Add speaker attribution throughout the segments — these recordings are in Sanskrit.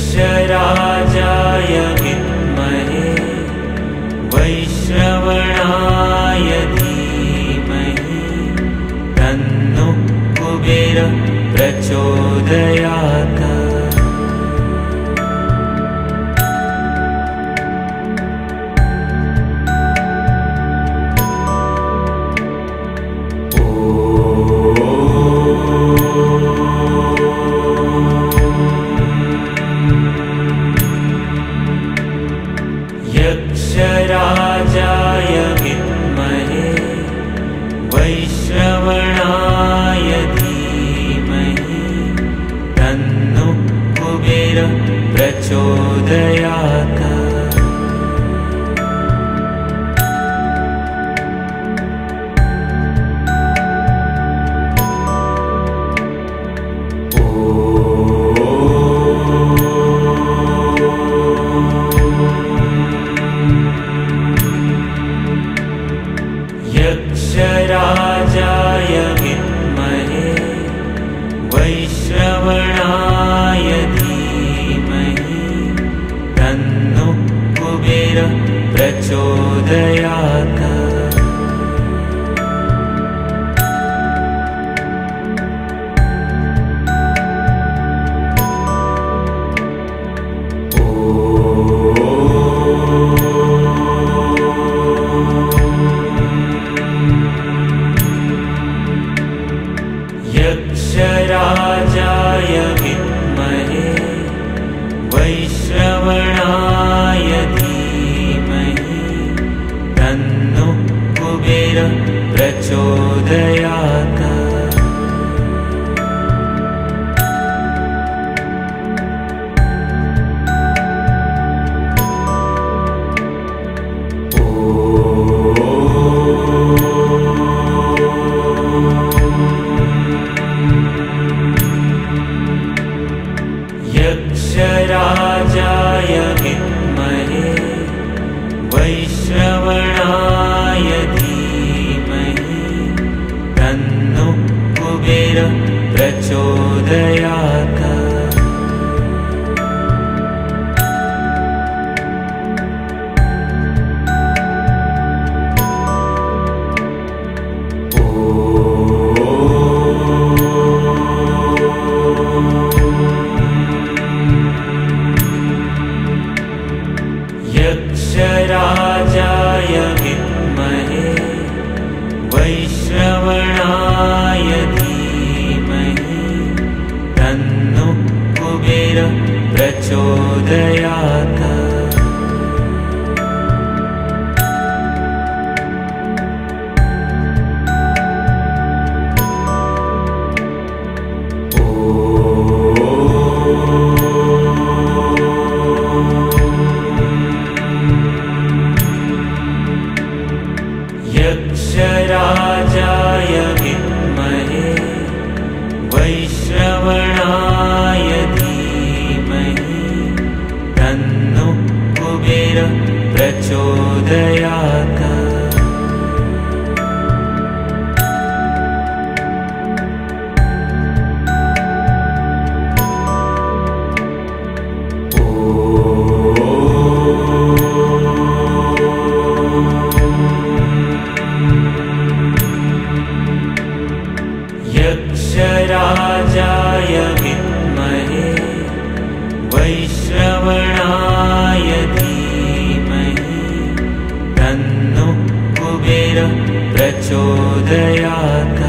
Speaker 1: यक्षराजाय विद्महे वैश्रवणाय धीमहि तन्नो कुबेरः प्रचोदयात्। यक्षराजाय विद्महे वैश्रवणाय धीमहि तन्नो कुबेरः प्रचोदयात्। यक्षराजाय विद्महे वैश्रवणाय धीमहि तन्नो कुबेरः प्रचोदयात्। यक्षराजाय विद्महे वैश्रवणाय धीमहि तन्नो कुबेरः प्रचोदयात्। यक्षराजाय विद्महे वैश्रवणाय धीमहि तन्नो कुबेरः प्रचोदयात्। यक्षराजाय विद्महे वैश्रवणाय धीमहि तन्नो कुबेरः प्रचोदयात्। यक्षराजाय विद्महे वैश्रवणाय धीमहि तन्नो कुबेरः प्रचोदयात्। यक्षराजाय विद्महे वैश्रवणाय धीमहि तन्नो कुबेरः प्रचोदयात्।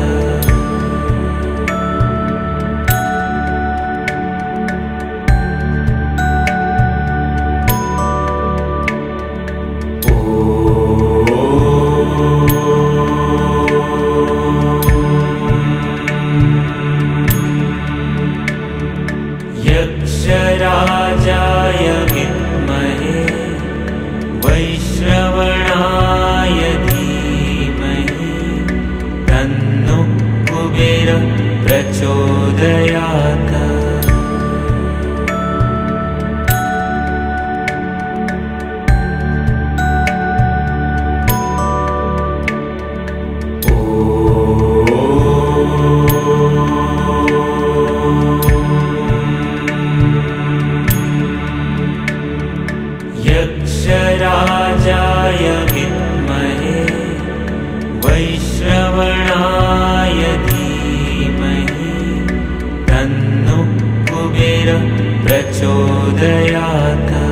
Speaker 1: यक्षराजाय विद्महे वैश्रवणाय धीमहि तन्नो कुबेरः प्रचोदयात्। प्रचोदयात्।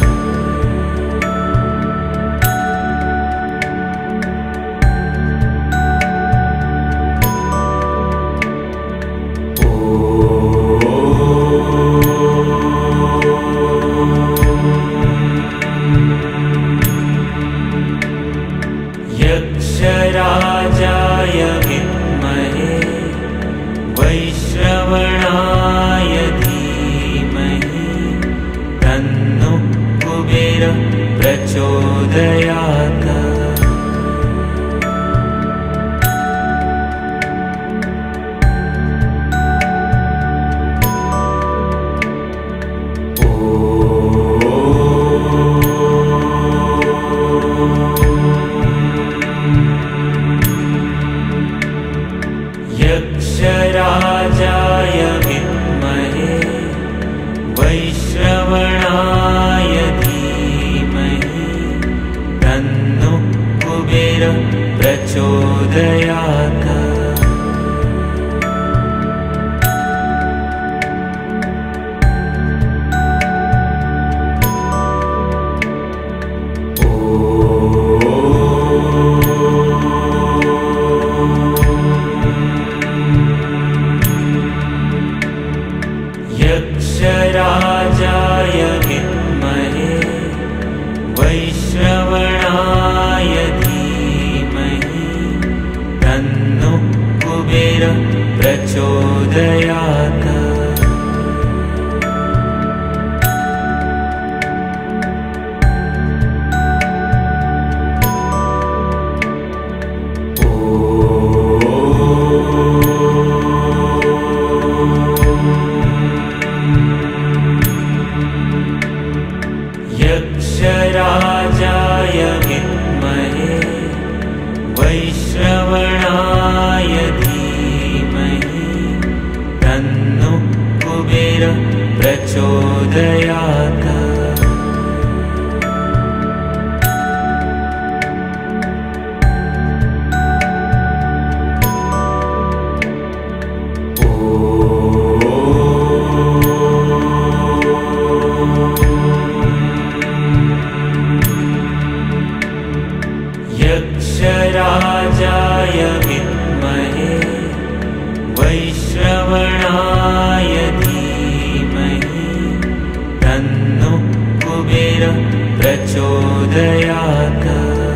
Speaker 1: यक्षराजाय विद्महे वैश्रवणाय धीमहि तन्नः कुबेरः प्रचोदयात्। यक्षराजाय विद्महे वैश्रवणाय धीमहि तन्नः कुबेरः प्रचोदयात्। यक्षराजाय विद्महे वैश्रवणाय धीमहि तन्नः कुबेरः प्रचोदयात्। यक्षराजाय विद्महे वैश्रवणाय धीमहि तन्नः कुबेरः प्रचोदयात्। यक्षराजाय विद्महे वैश्रवणाय धीमहि तन्नः कुबेरः प्रचोदयात्।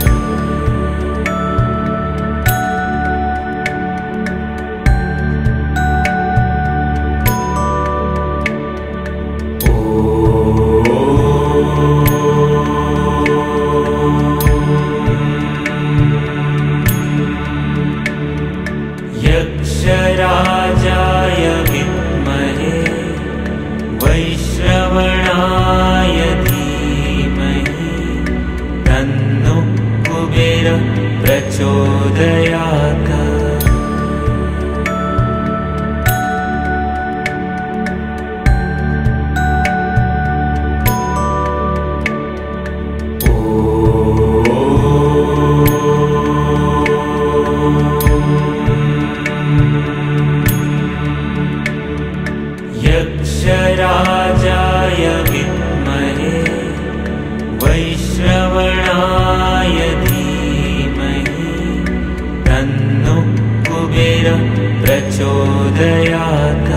Speaker 1: यक्षराजाय विद्महे वैश्रवणाय धीमहि तन्नः कुबेरः प्रचोदयात्। यक्षराजाय विद्महे वैश्रवणाय धीमहि तन्नः कुबेरः प्रचोदयात्।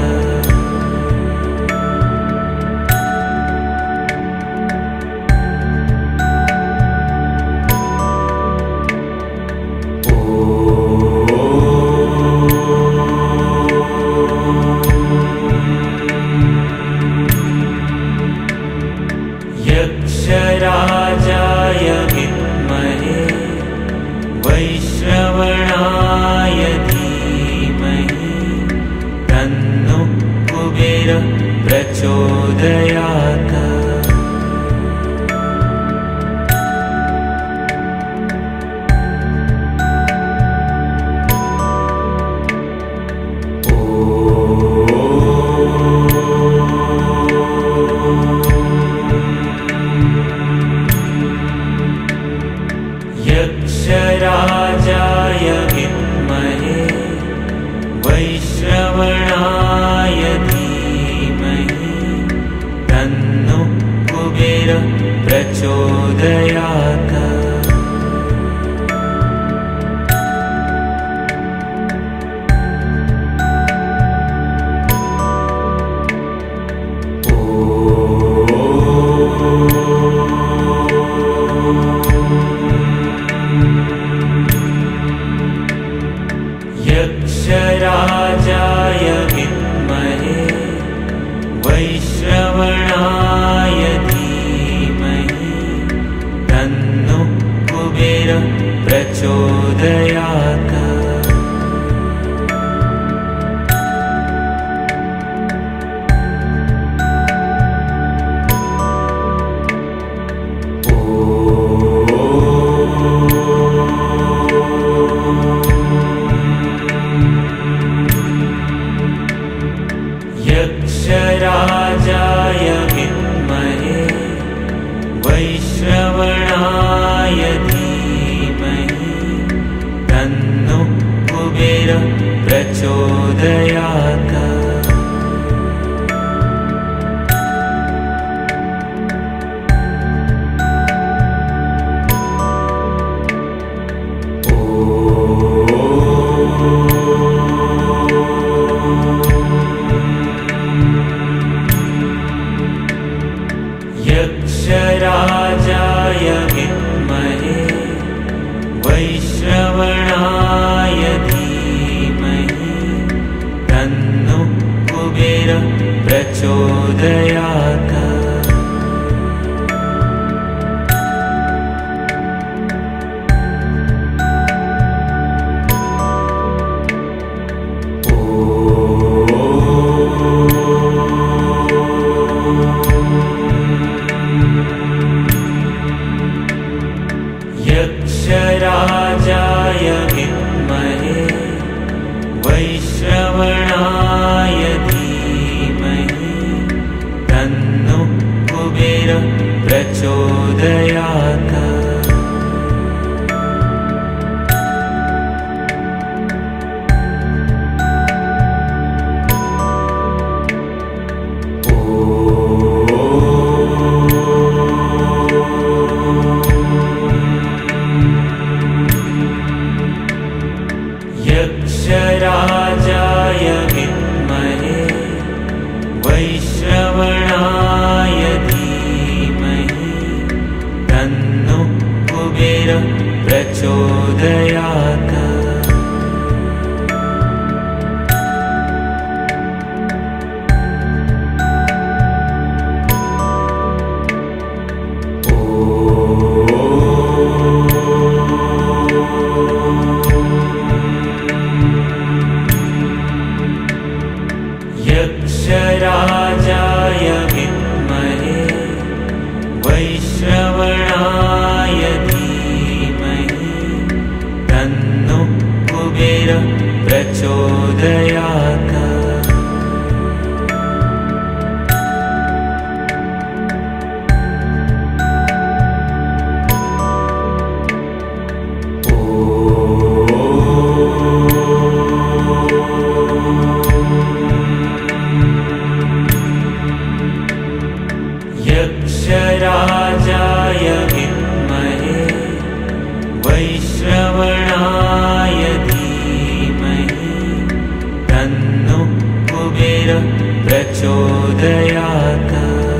Speaker 1: यक्षराजाय विद्महे वैश्रवणाय धीमहि तन्नः कुबेरः प्रचोदयात्। कुबेर प्रचोदयात्। यक्षराजाय विद्महे वैश्रवणाय धीमहि तन्नः कुबेर प्रचोदयात्। यक्षराजाय विद्महे वैश्रवणाय धीमहि तन्नः कुबेर प्रचोदयात्। यक्षराजाय विद्महे वैश्रवणाय धीमहि तन्नः कुबेर प्रचोदयात्। यक्षराजाय विद्महे वैश्रवणाय धीमहि तन्नः कुबेर प्रचोदयात्। यक्षराजाय विद्महे वैश्रवणाय धीमहि तन्नः कुबेर प्रचोदयात्। यक्षराजाय विद्महे वैश्रवणाय धीमहि तन्नः कुबेर प्रचोदयात्। यक्षराजाय विद्महे वैश्रवणाय धीमहि तन्नः कुबेर प्रचोदयात्।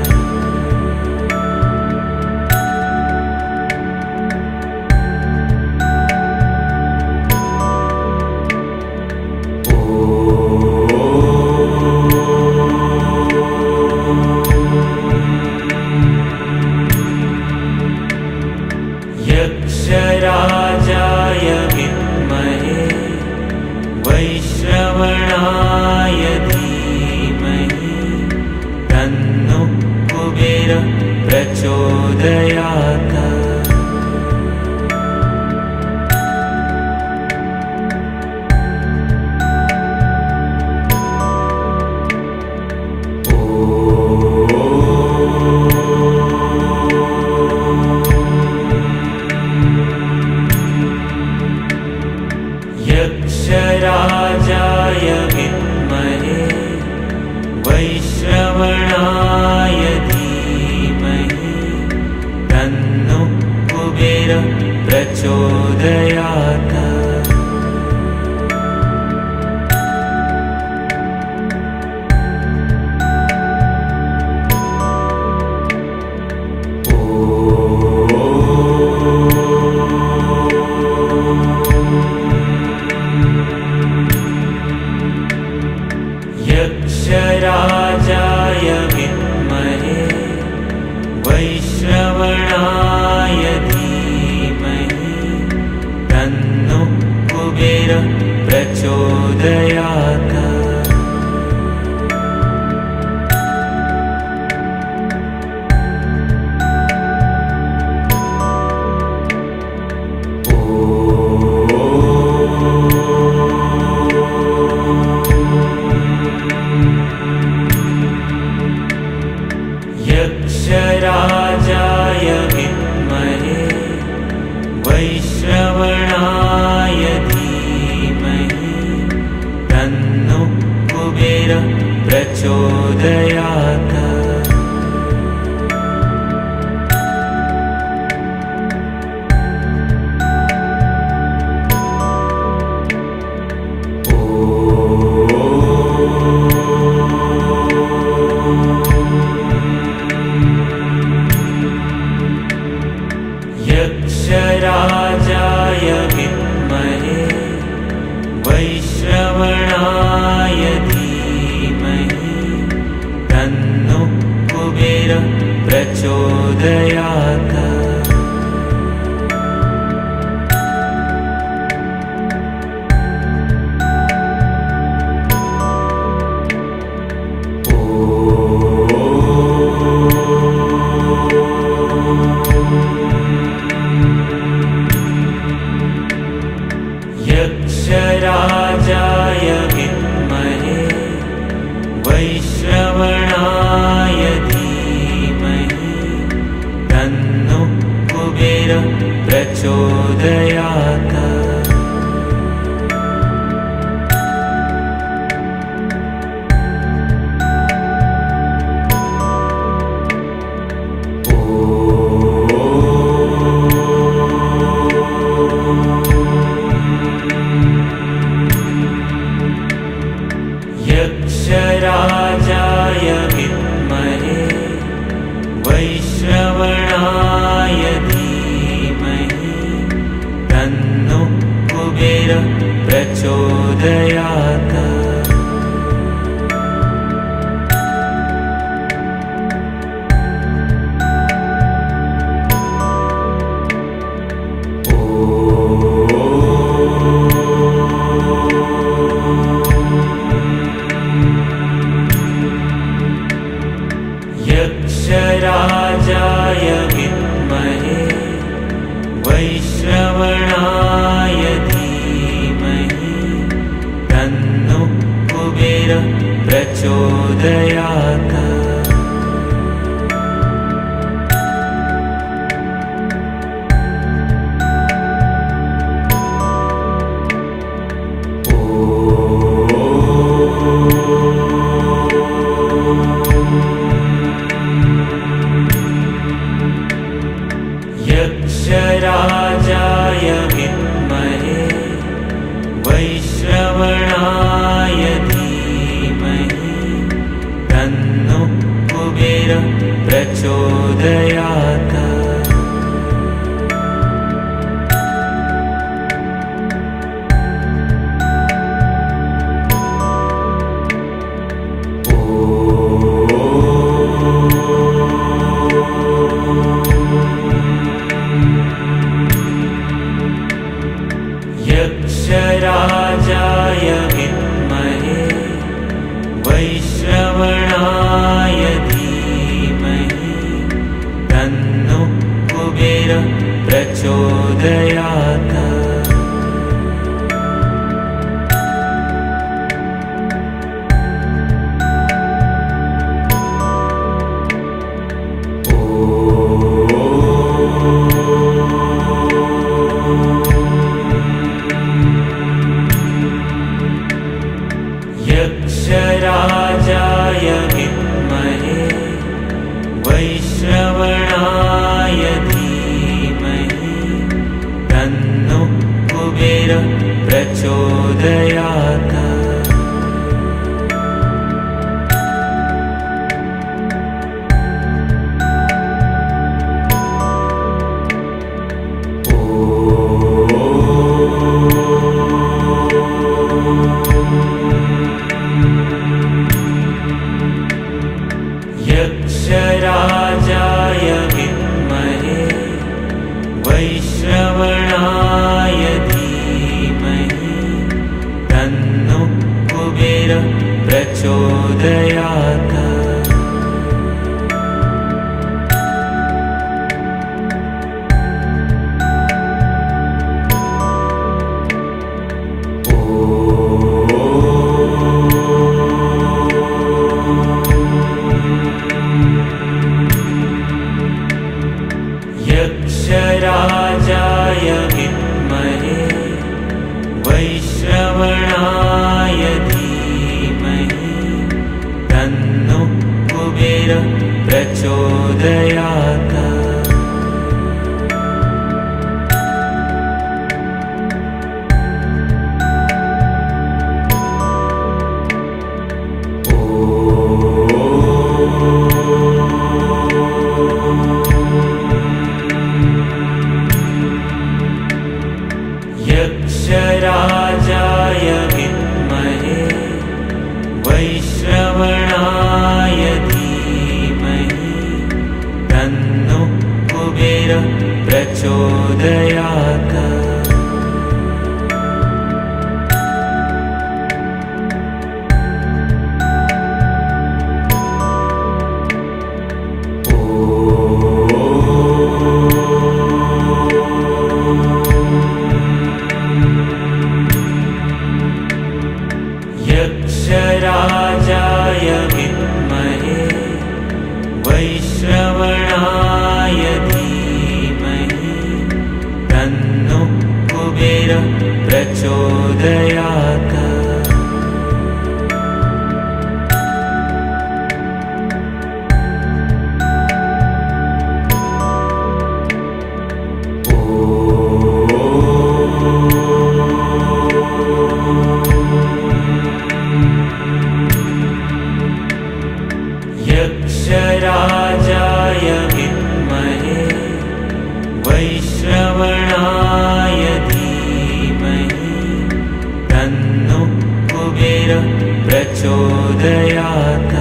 Speaker 1: यक्षराजाय विद्महे वैश्रवणाय धीमहि तन्नः कुबेर प्रचोदयात्। यक्षराजाय विद्महे वैश्रवणाय धीमहि प्रचोदयात्। यक्षराजाय विद्महे वैश्रवणाय धीमहि तन्नः कुबेरः प्रचोदयात्। यक्षराजाय विद्महे वैश्रवणाय धीमहि तन्नः कुबेरः प्रचोदयात्। यक्षराजाय विद्महे वैश्रवणाय धीमहि तन्नः कुबेरः प्रचोदयात्। यक्षराजाय विद्महे वैश्रवणाय धीमहि तन्नः कुबेरः प्रचोदयात्। यक्षराजाय विद्महे वैश्रवणाय धीमहि तन्नः कुबेरः प्रचोदयात्। यक्षराजाय विद्महे वैश्रवणाय धीमहि तन्नः कुबेरः प्रचोदयात्। यक्षराजाय विद्महे वैश्रवणाय धीमहि तन्नः कुबेरः प्रचोदयात्। यक्षराजाय विद्महे वैश्रवणाय धीमहि तन्नः कुबेरः प्रचोदयात्। यक्षराजाय विद्महे वैश्रवणाय धीमहि प्रचोदयात्। यक्षराजाय विद्महे वैश्रवणाय धीमहि तन्नो कुबेर प्रचोदयात्। यक्षराजाय विद्महे वैश्रवणाय धीमहि तन्नो कुबेर प्रचोदयात्। यक्षराजाय विद्महे वैश्रवणाय धीमहि तन्नो कुबेर प्रचोदयात्। यक्षराजाय विद्महे वैश्रवणाय धीमहि तन्नो कुबेर प्रचोदयात्। यक्षराजाय विद्महे वैश्रवणाय धीमहि तन्नो कुबेर प्रचोदयात्।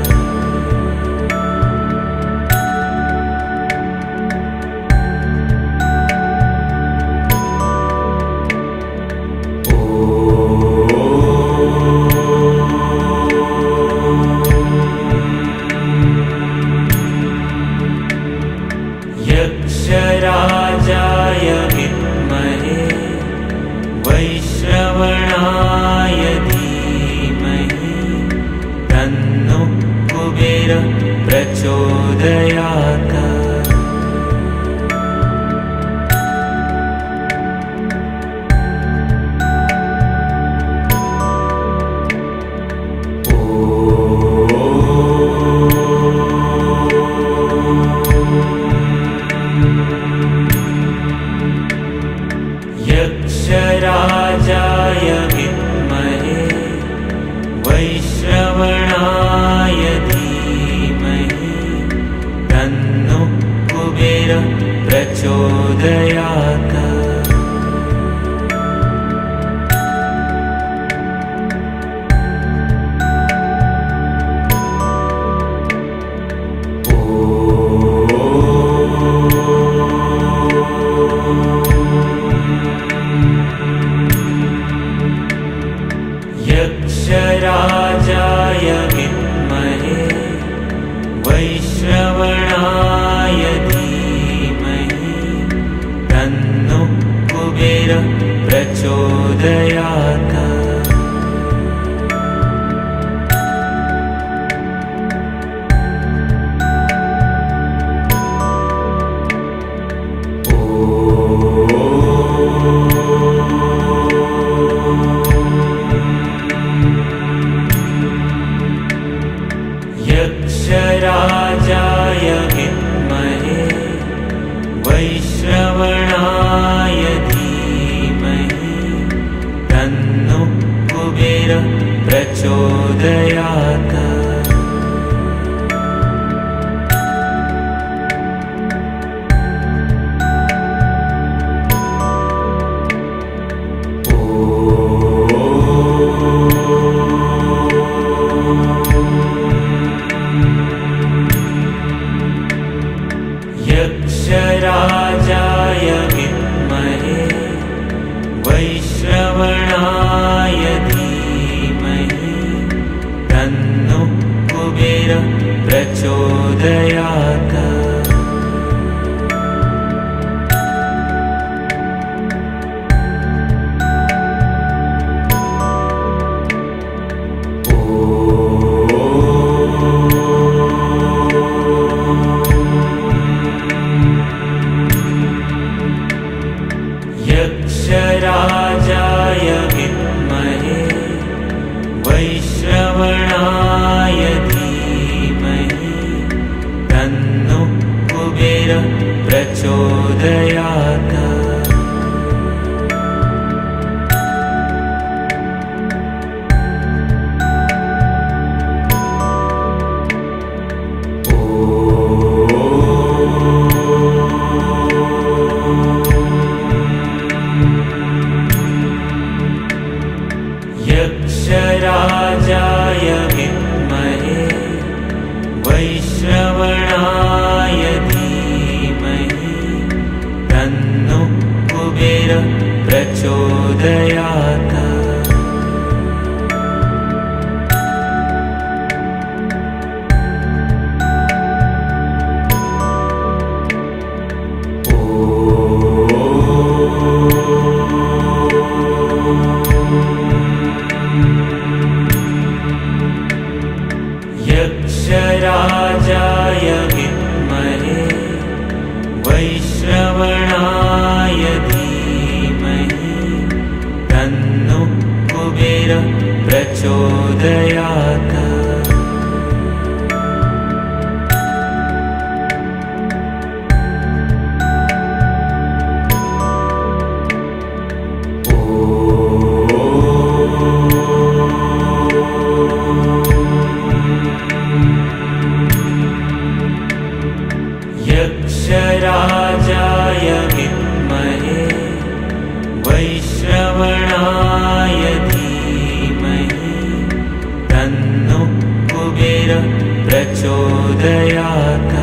Speaker 1: यक्षराजाय विद्महे वैश्रवणाय धीमहि तन्नो कुबेर प्रचोदयात्। यक्षराजाय विद्महे वैश्रवणाय धीमहि तन्नो कुबेर प्रचोदयात्। यक्षराजाय विद्महे वैश्रवणाय धीमहि तन्नो कुबेर प्रचोदयात्। यक्षराजाय विद्महे वैश्रवणाय धीमहि यक्षराजाय विद्महे वैश्रवणाय धीमहि तन्नः कुबेरः प्रचोदयात्। यक्षराजाय विद्महे वैश्रवणाय धीमहि तन्नः कुबेरः प्रचोदयात्। यक्षराजाय विद्महे वैश्रवणाय धीमहि तन्नः कुबेरः प्रचोदयात्। यक्षराजाय विद्महे वैश्रवणाय धीमहि तन्नः कुबेरः प्रचोदयात्। यक्षराजाय विद्महे वैश्रवणाय धीमहि तन्नः कुबेरः प्रचोदयात्।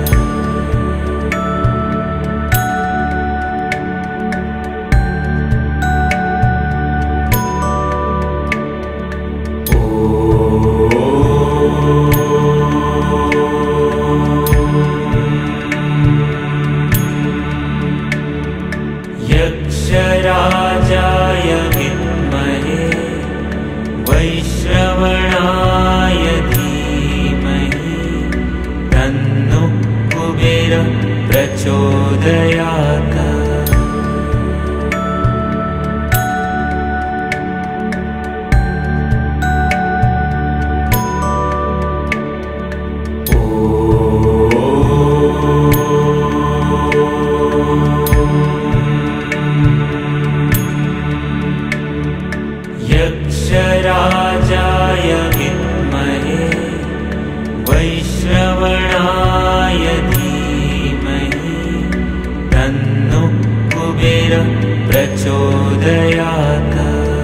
Speaker 1: यक्षराजाय विद्महे वैश्रवणाय धीमहि तन्नः कुबेरः प्रचोदयात्। यक्षराजाय विद्महे वैश्रवणाय धीमहि तन्नः कुबेरः प्रचोदयात्।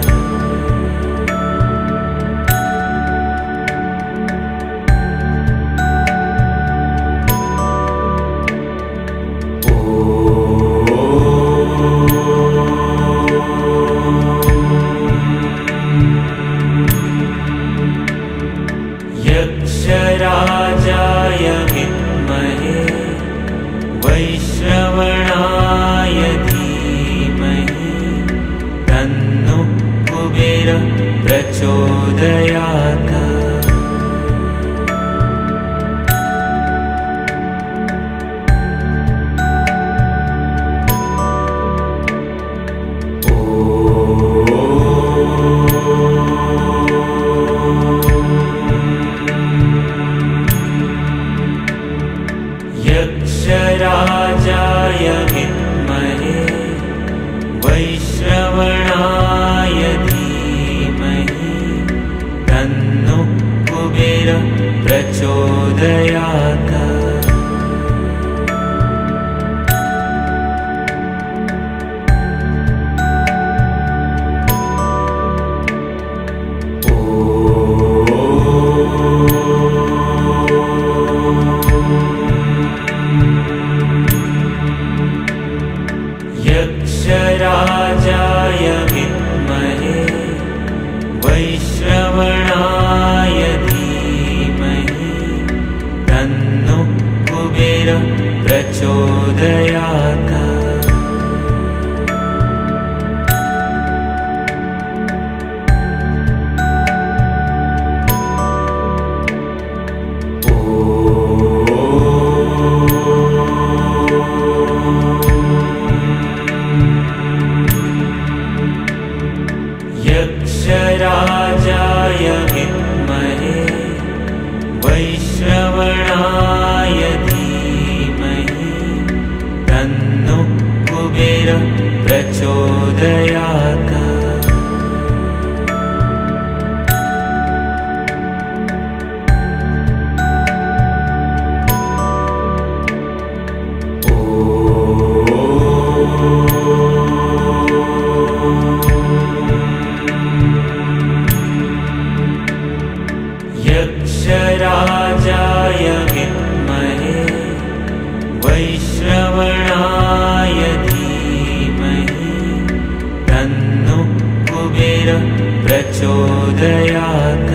Speaker 1: यक्षराजाय विद्महे वैश्रवणाय धीमहि तन्नः कुबेरः प्रचोदयात्। यक्षराजाय विद्महे वैश्रवणाय धीमहि तन्नः कुबेरः प्रचोदयात्। प्रचोदयात्। यक्षराजाय विद्महे वैश्रवणाय धीमहि तन्नः कुबेरः प्रचोदयात्। यक्षराजाय विद्महे वैश्रवणाय धीमहि तन्नः कुबेरः प्रचोदयात्।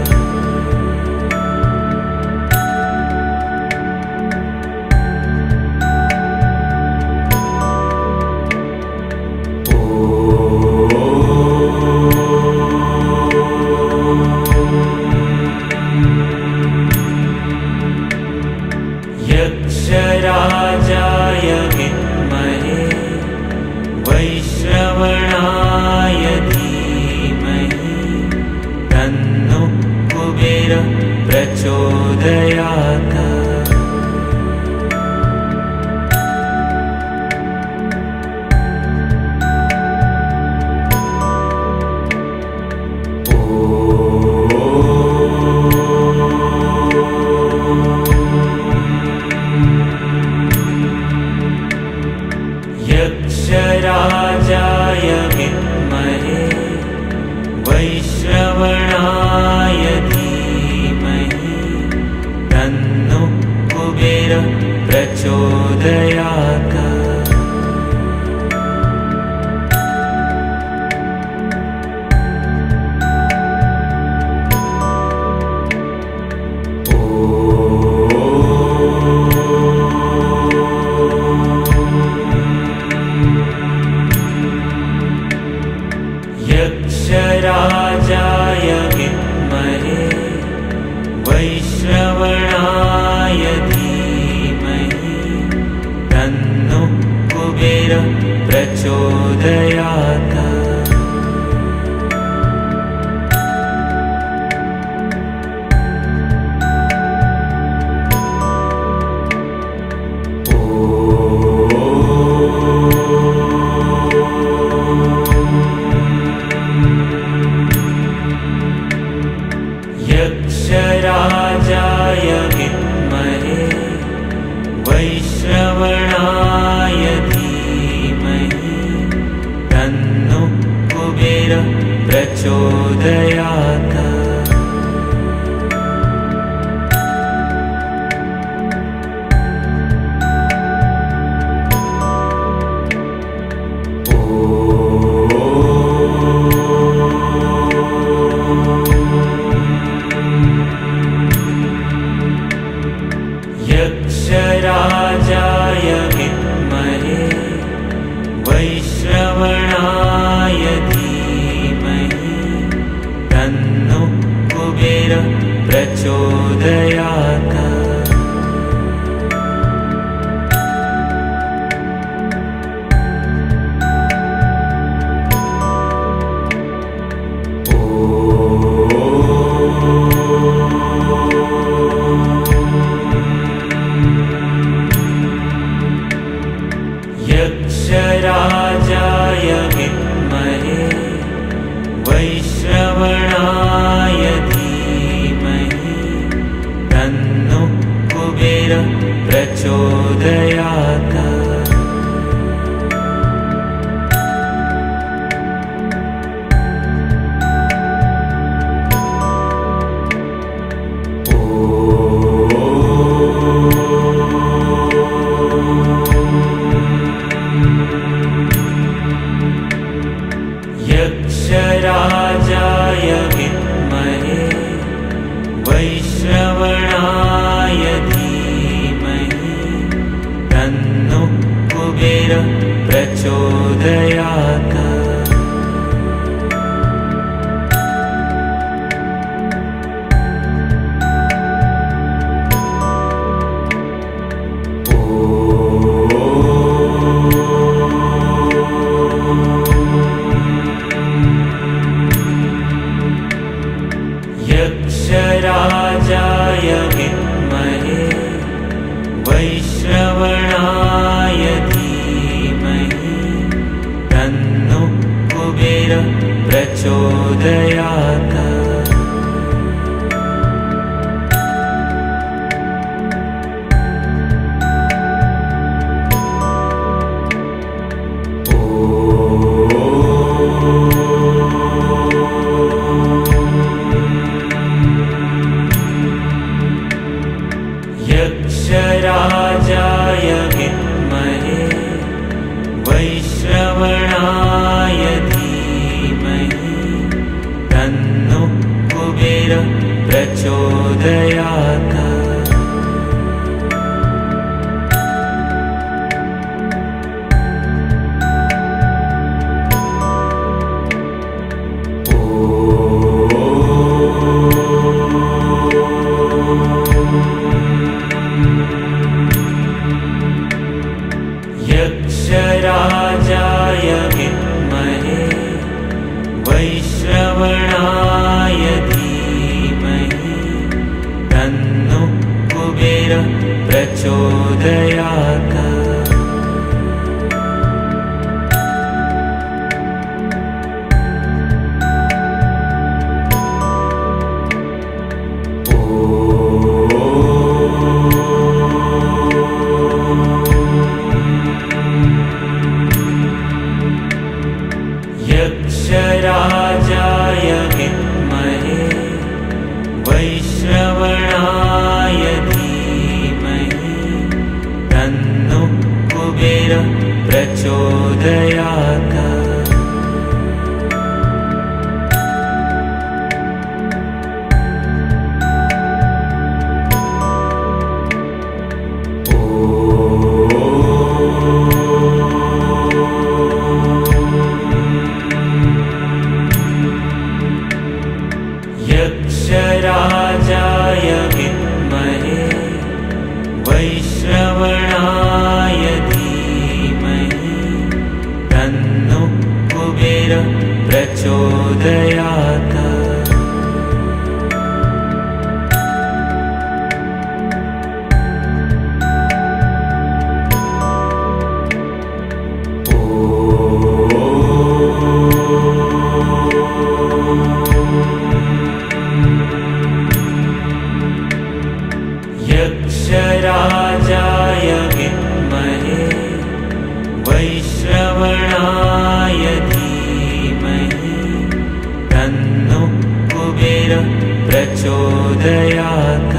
Speaker 1: यक्षराजाय विद्महे वैश्रवणाय धीमहि तन्नः कुबेरः प्रचोदयात्। यक्षराजाय विद्महे वैश्रवणाय धीमहि तन्नः कुबेरः प्रचोदयात्। यक्षराजाय विद्महे वैश्रवणाय धीमहि तन्नः कुबेरः प्रचोदयात्। यक्षराजाय विद्महे वैश्रवणाय धीमहि तन्नः कुबेरः प्रचोदयात्। यक्षराजाय विद्महे वैश्रवणाय धीमहि तन्नः कुबेरः प्रचोदयात्। यक्षराजाय विद्महे वैश्रवणाय धीमहि कुबेर प्रचोदयात्। यक्षराजाय विद्महे वैश्रवणाय धीमहि तन्नः कुबेर प्रचोदयात्। यक्षराजाय विद्महे वैश्रवणाय धीमहि तन्नः कुबेर प्रचोदयात्। यक्षराजाय विद्महे वैश्रवणाय धीमहि तन्नः कुबेर प्रचोदयात्। यक्षराजाय विद्महे वैश्रवणाय धीमहि तन्नः कुबेर प्रचोदयात्। यक्षराजाय विद्महे वैश्रवणाय धीमहि तन्नः कुबेर प्रचोदयात्। यक्षराजाय विद्महे वैश्रवणाय धीमहि तन्नः कुबेर प्रचोदयात्।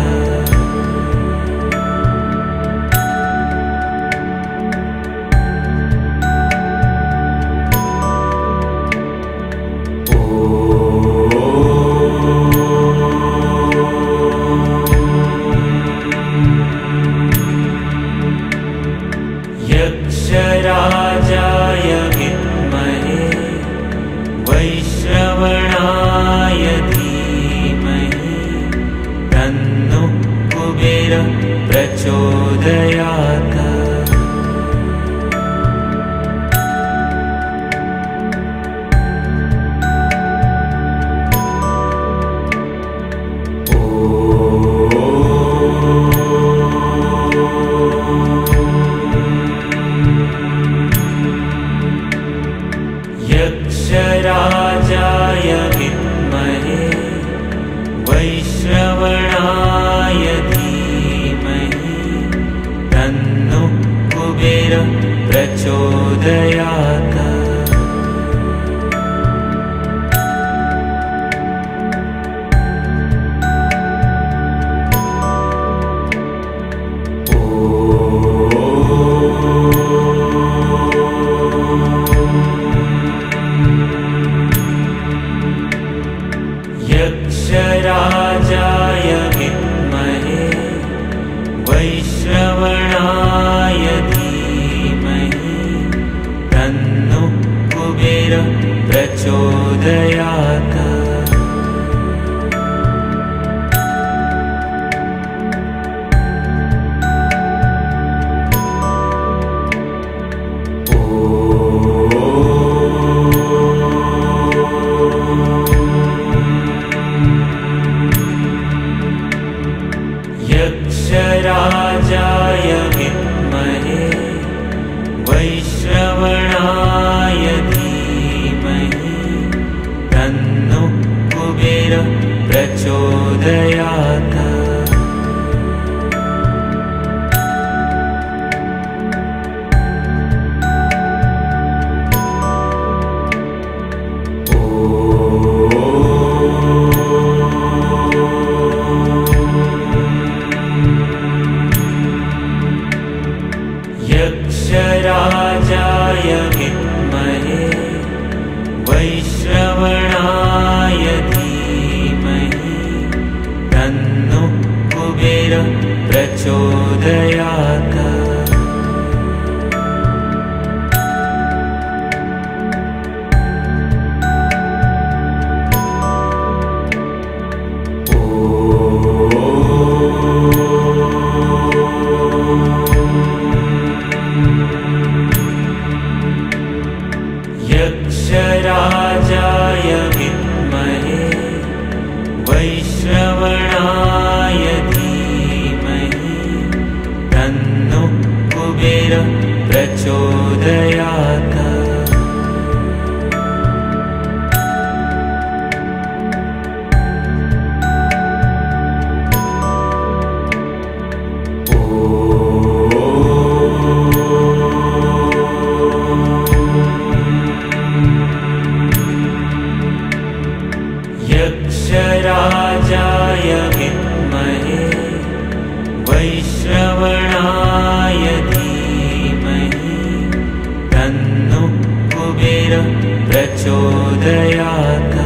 Speaker 1: यक्षराजाय विद्महे वैश्रवणाय धीमहि तन्नः कुबेर प्रचोदयात्। यक्षराजाय विद्महे वैश्रवणाय धीमहि तन्नः कुबेर प्रचोदयात्। यक्षराजाय विद्महे वैश्रवणाय धीमहि यक्षराजाय विद्महे वैश्रवणाय धीमहि तन्नः कुबेरः प्रचोदयात्। यक्षराजाय विद्महे वैश्रवणाय धीमहि तन्नः कुबेरः प्रचोदयात्। यक्षराजाय विद्महे वैश्रवणाय धीमहि तन्नः कुबेरः प्रचोदयात्।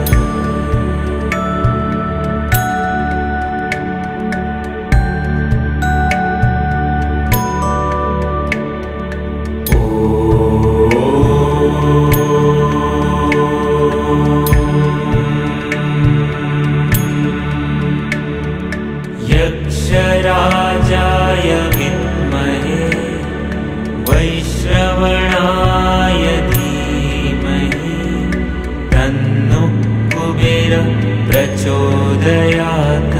Speaker 1: यक्षराजाय विद्महे वैश्रवणाय धीमहि तन्नः कुबेरः प्रचोदयात्।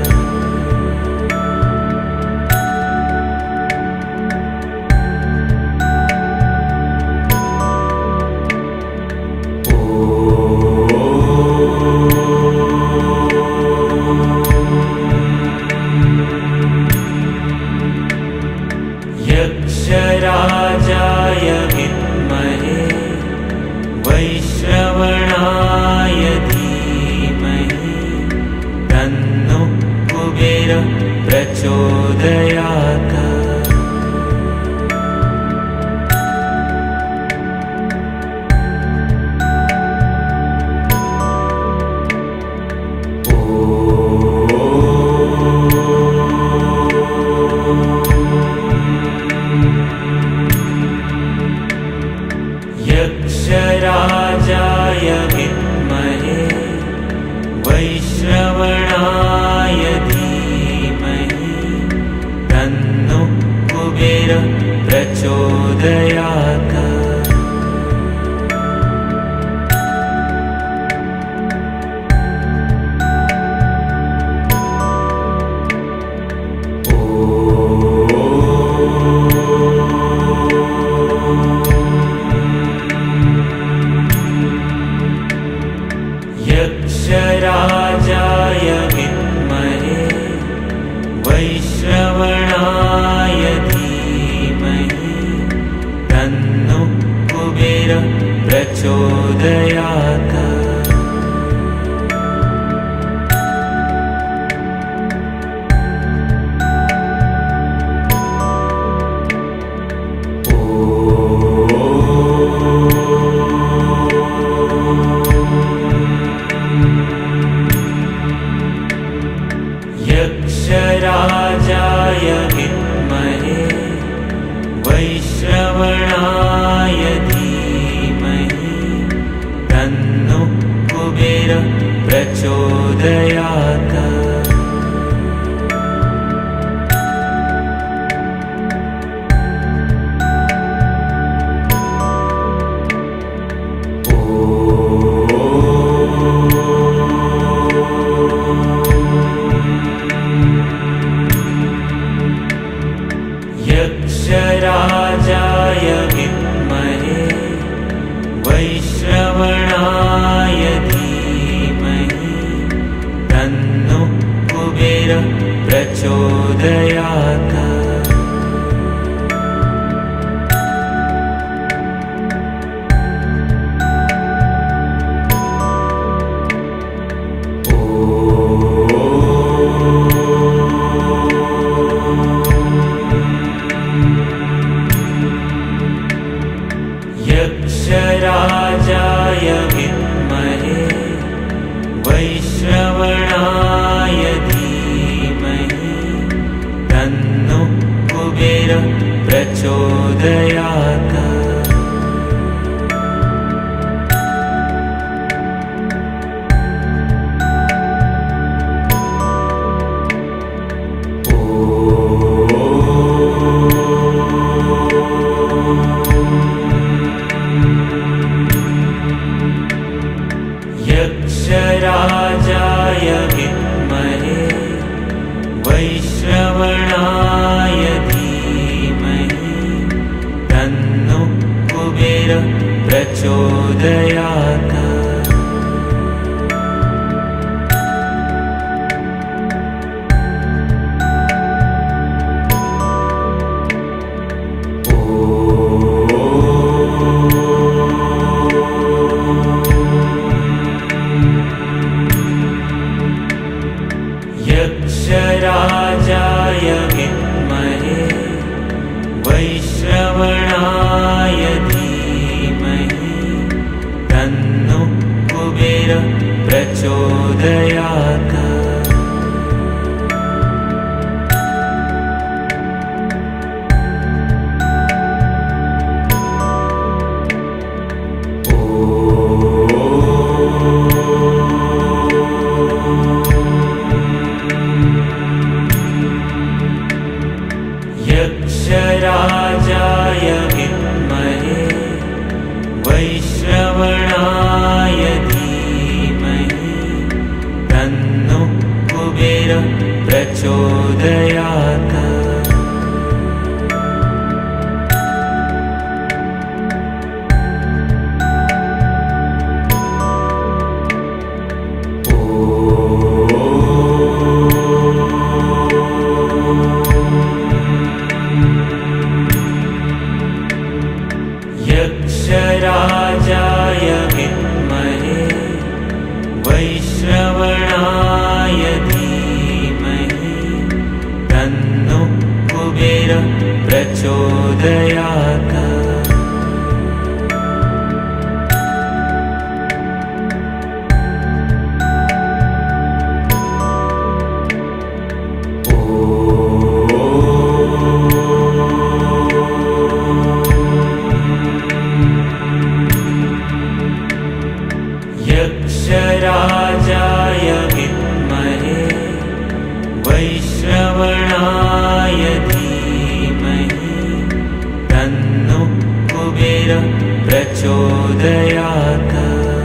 Speaker 1: यक्षराजाय विद्महे वैश्रवणाय धीमहि तन्नः कुबेरः प्रचोदयात्। यक्षराजाय विद्महे वैश्रवणाय धीमहि तन्नः कुबेरः प्रचोदयात्। यक्षराजाय विद्महे वैश्रवणाय धीमहि तन्नः कुबेरः प्रचोदयात्। यक्षराजाय विद्महे वैश्रवणाय धीमहि तन्नः कुबेरः प्रचोदयात्। यक्षराजाय विद्महे वैश्रवणाय धीमहि तन्नः कुबेरः प्रचोदयात्। प्रचोदयात्। यक्षराजाय विद्महे वैश्रवणाय धीमहि तन्नो कुबेरः प्रचोदयात्। यक्षराजाय विद्महे वैश्रवणाय धीमहि तन्नो कुबेरः प्रचोदयात्। यक्षराजाय विद्महे वैश्रवणाय धीमहि तन्नो कुबेरः प्रचोदयात्। यक्षराजाय विद्महे वैश्रवणाय धीमहि तन्नो कुबेरः प्रचोदयात्। यक्षराजाय विद्महे वैश्रवणाय धीमहि तन्नो कुबेरः प्रचोदयात्।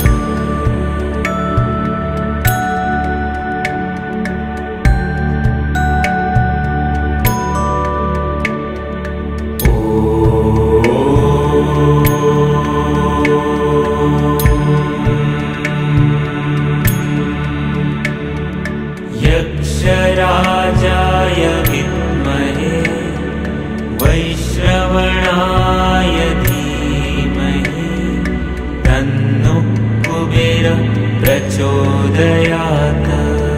Speaker 1: यक्षराजाय विद्महे वैश्रवणाय धीमहि तन्नो कुबेरः प्रचोदयात्।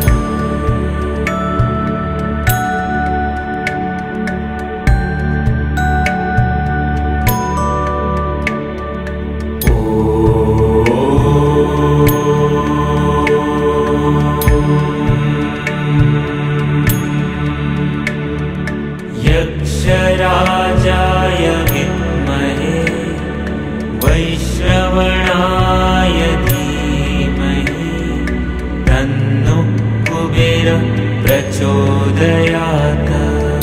Speaker 1: यक्षराजाय विद्महे वैश्रवणाय धीमहि तन्नो कुबेरः प्रचोदयात्।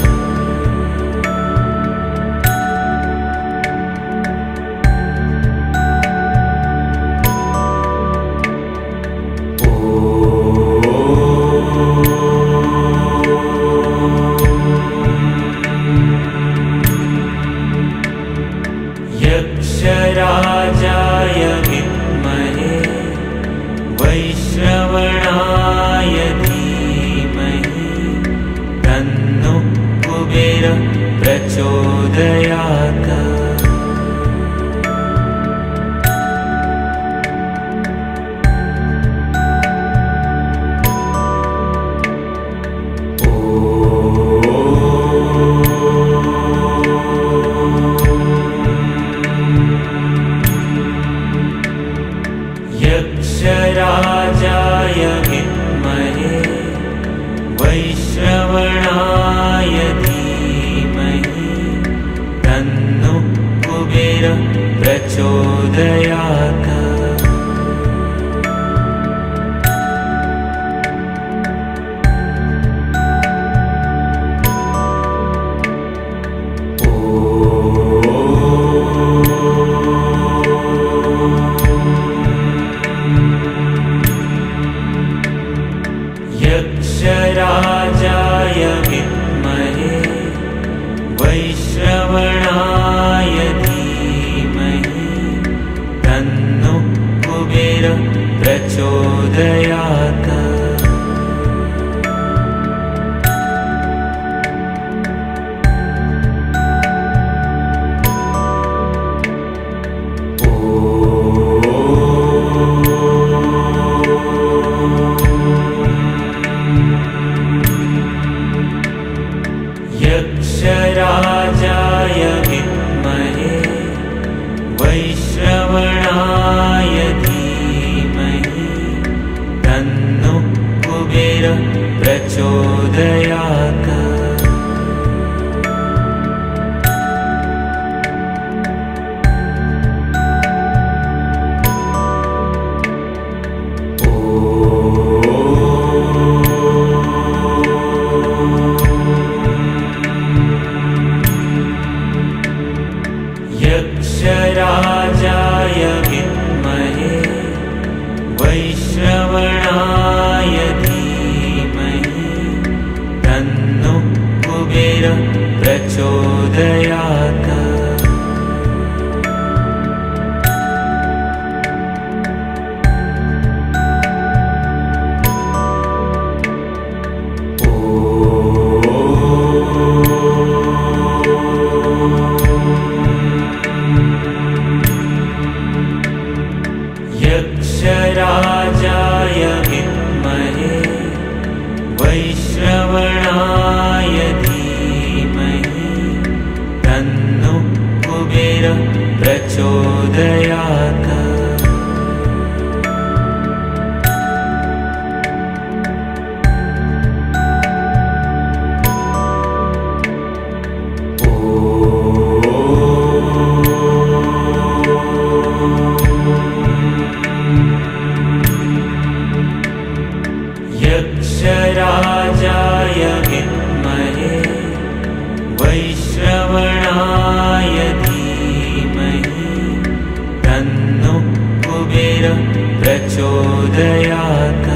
Speaker 1: यक्षराजाय विद्महे वैश्रवणाय धीमहि तन्नो कुबेरः प्रचोदयात्। यक्षराजाय विद्महे वैश्रवणाय धीमहि तन्नो तन्नो कुबेर प्रचोदयात्। यक्षराजाय विद्महे वैश्रवणाय धीमहि तन्नो कुबेर प्रचोदयात्। यक्षराजाय विद्महे वैश्रवणाय धीमहि तन्नो कुबेर प्रचोदयात्। यक्षराजाय विद्महे वैश्रवणाय धीमहि तन्नो कुबेर प्रचोदयात्। यक्षराजाय विद्महे वैश्रवणाय धीमहि तन्नो कुबेर प्रचोदयात्। यक्षराजाय विद्महे वैश्रवणाय धीमहि तन्नो कुबेर प्रचोदयात्।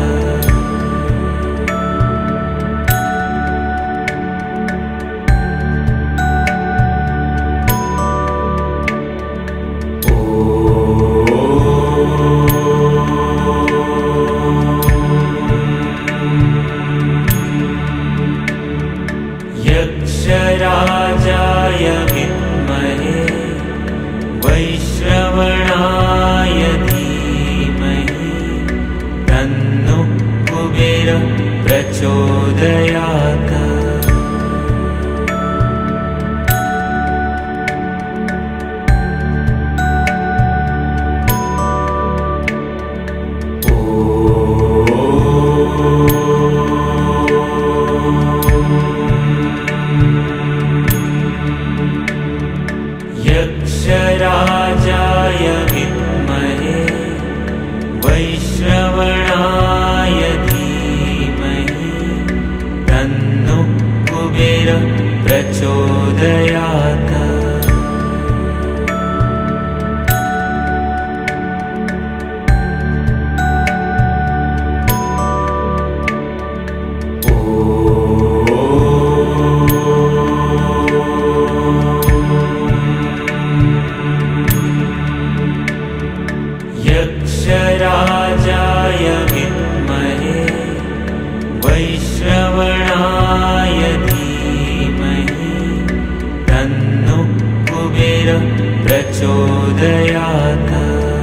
Speaker 1: यक्षराजाय विद्महे वैश्रवणाय धीमहि तन्नो कुबेर प्रचोदयात्। यक्षराजाय विद्महे वैश्रवणाय धीमहि तन्नो कुबेर प्रचोदयात्। यक्षराजाय विद्महे वैश्रवणाय धीमहि तन्नो कुबेर प्रचोदयात्।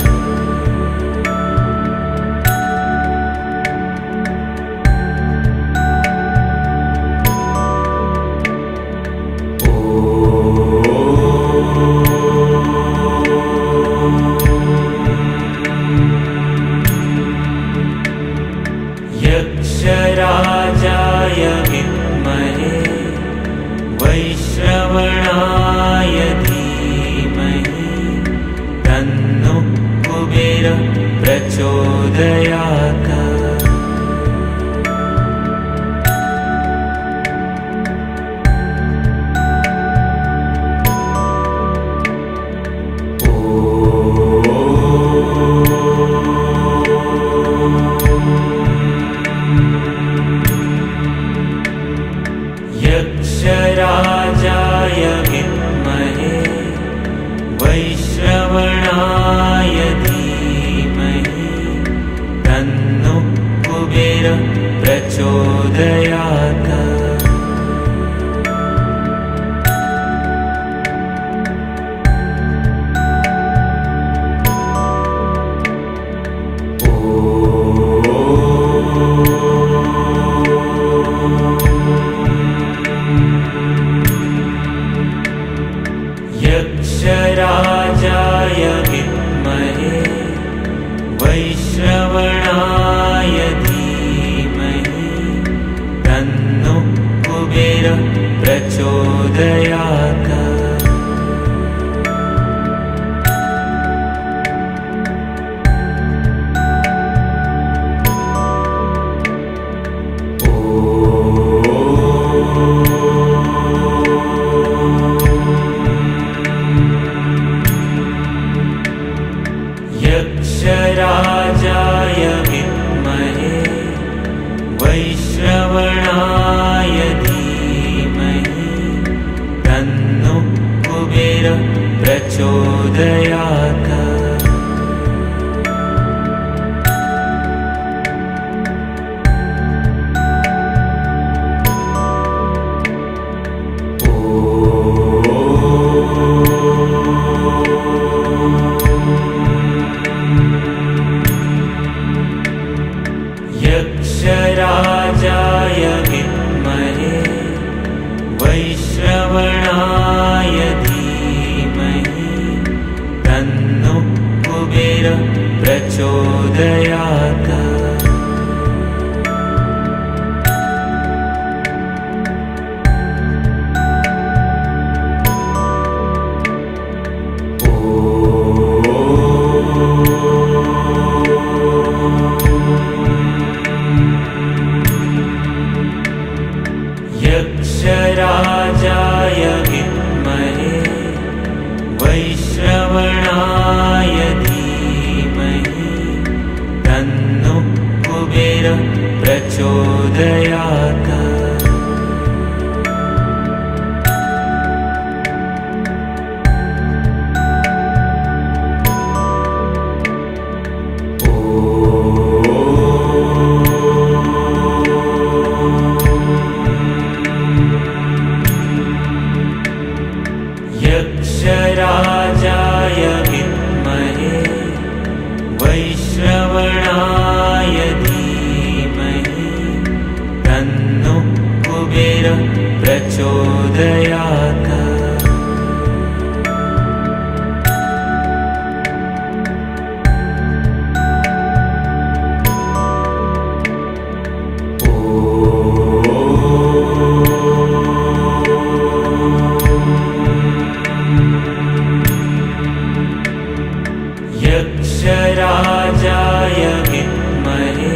Speaker 1: यक्षराजाय विद्महे वैश्रवणाय धीमहि वैश्रवणाय धीमहि तन्नः कुबेरः प्रचोदयात्। यक्षराजाय विद्महे वैश्रवणाय धीमहि तन्नः कुबेरः प्रचोदयात्। यक्षराजाय विद्महे वैश्रवणाय धीमहि तन्नः कुबेरः प्रचोदयात्। यक्षराजाय विद्महे वैश्रवणाय धीमहि तन्नः कुबेरः प्रचोदयात्। यक्षराजाय विद्महे वैश्रवणाय धीमहि तन्नः कुबेरः प्रचोदयात्। यक्षराजाय विद्महे वैश्रवणाय धीमहि तन्नः कुबेरः प्रचोदयात्। यक्षराजाय विद्महे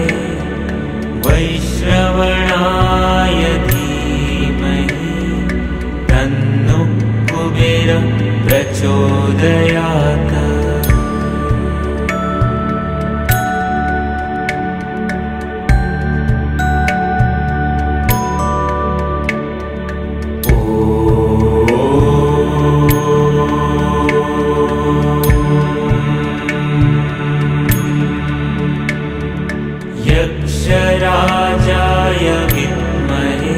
Speaker 1: वैश्रवणाय धीमहि तन्नः कुबेरः प्रचोदयात्। यक्षराजाय विद्महे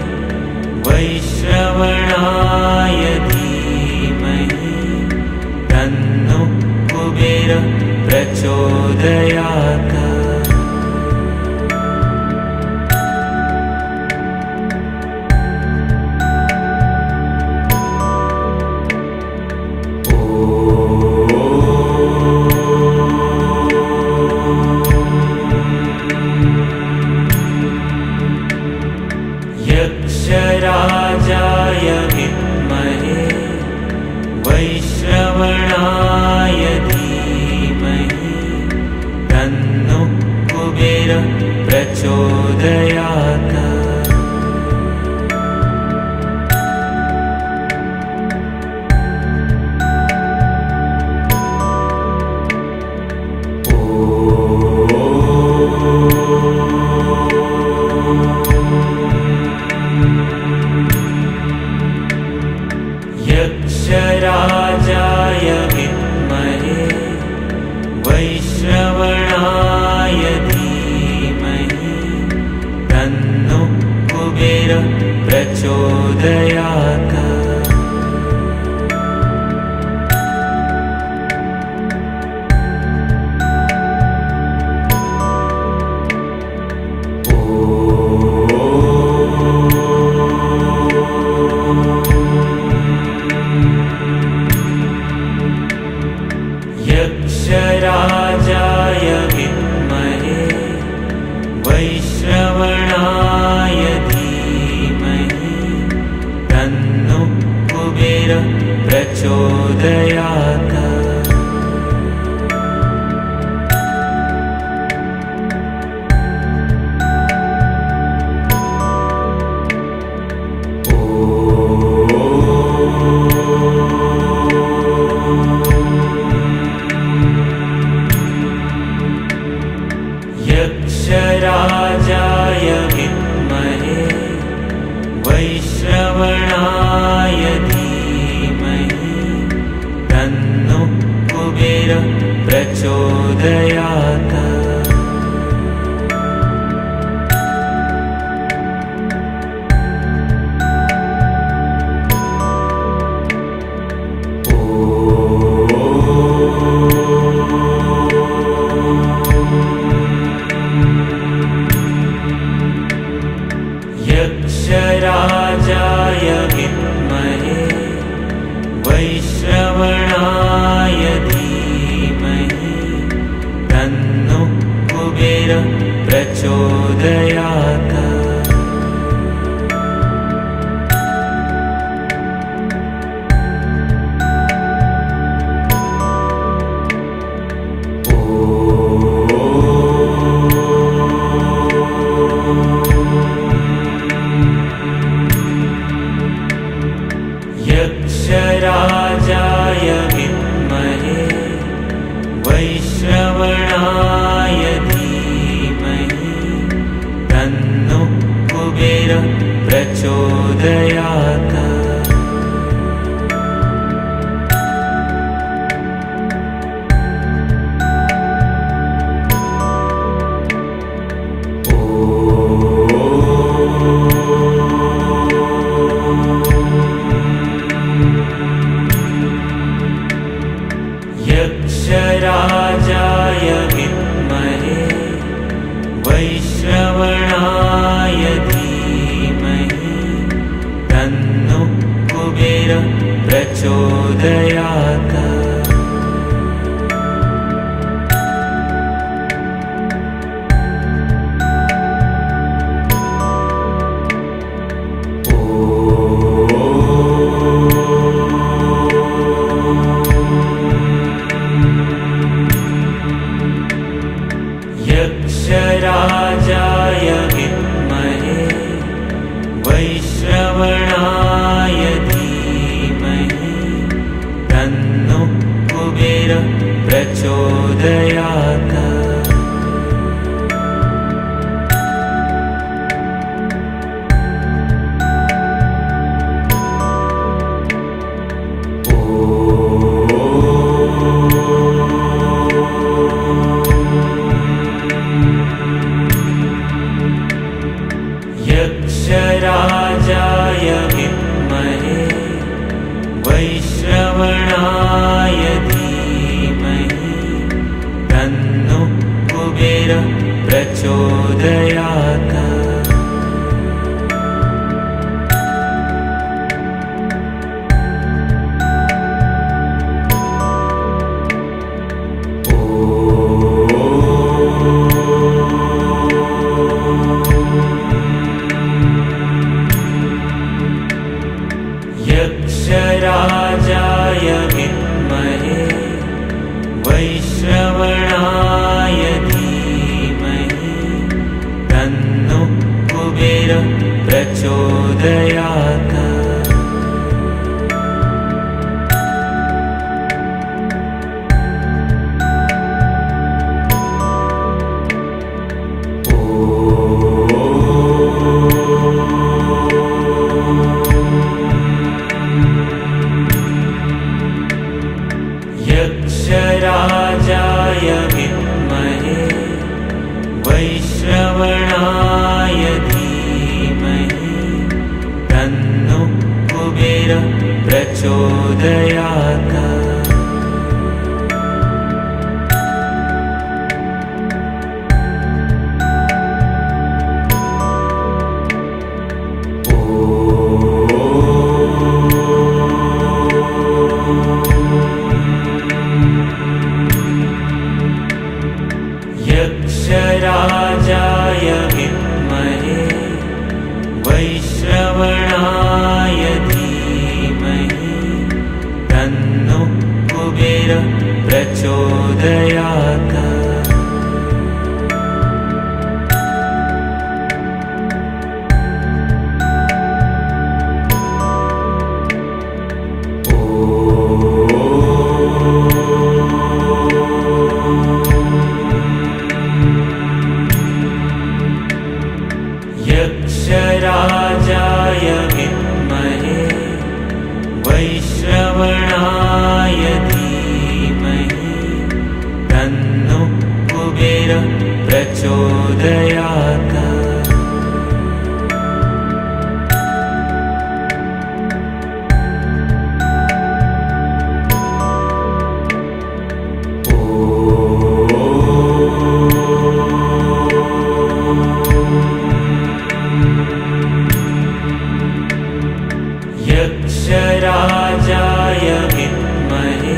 Speaker 1: वैश्रवणाय धीमहि तन्नः कुबेरः प्रचोदयात्। यक्षराजाय विद्महे वैश्रवणाय धीमहि तन्नः कुबेरः प्रचोदयात्। यक्षराजाय प्रचोदयात्। यक्षराजाय विद्महे वैश्रवणाय धीमहि तन्नः कुबेरः प्रचोदयात्। यक्षराजाय विद्महे वैश्रवणाय धीमहि तन्नः कुबेरः प्रचोदयात्। यक्षराजाय विद्महे वैश्रवणाय धीमहि तन्नः कुबेरः प्रचोदयात्। यक्षराजाय विद्महे वैश्रवणाय धीमहि तन्नः कुबेरः प्रचोदयात्। यक्षराजाय विद्महे वैश्रवणाय धीमहि तन्नः कुबेरः प्रचोदयात्। यक्षराजाय विद्महे वैश्रवणाय धीमहि तन्नः कुबेरः प्रचोदयात्। यक्षराजाय विद्महे वैश्रवणाय धीमहि तन्नः कुबेरः प्रचोदयात्। यक्षराजाय विद्महे वैश्रवणाय धीमहि तन्नः कुबेरः प्रचोदयात्। यक्षराजाय विद्महे वैश्रवणाय धीमहि प्रचोदयात्। यक्षराजाय विद्महे वैश्रवणाय धीमहि तन्नः कुबेरः प्रचोदयात्। यक्षराजाय विद्महे वैश्रवणाय धीमहि तन्नः कुबेरः प्रचोदयात्। यक्षराजाय विद्महे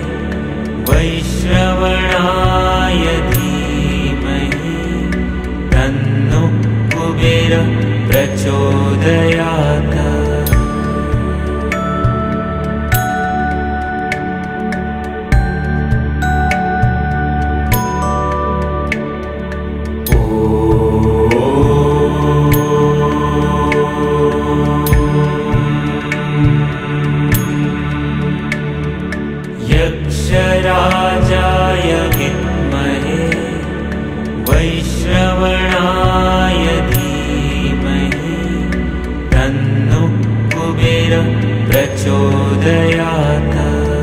Speaker 1: वैश्रवणाय धीमहि तन्नः कुबेरः प्रचोदयात्। यक्षराजाय विद्महे वैश्रवणाय धीमहि तन्नः कुबेरः प्रचोदयात्।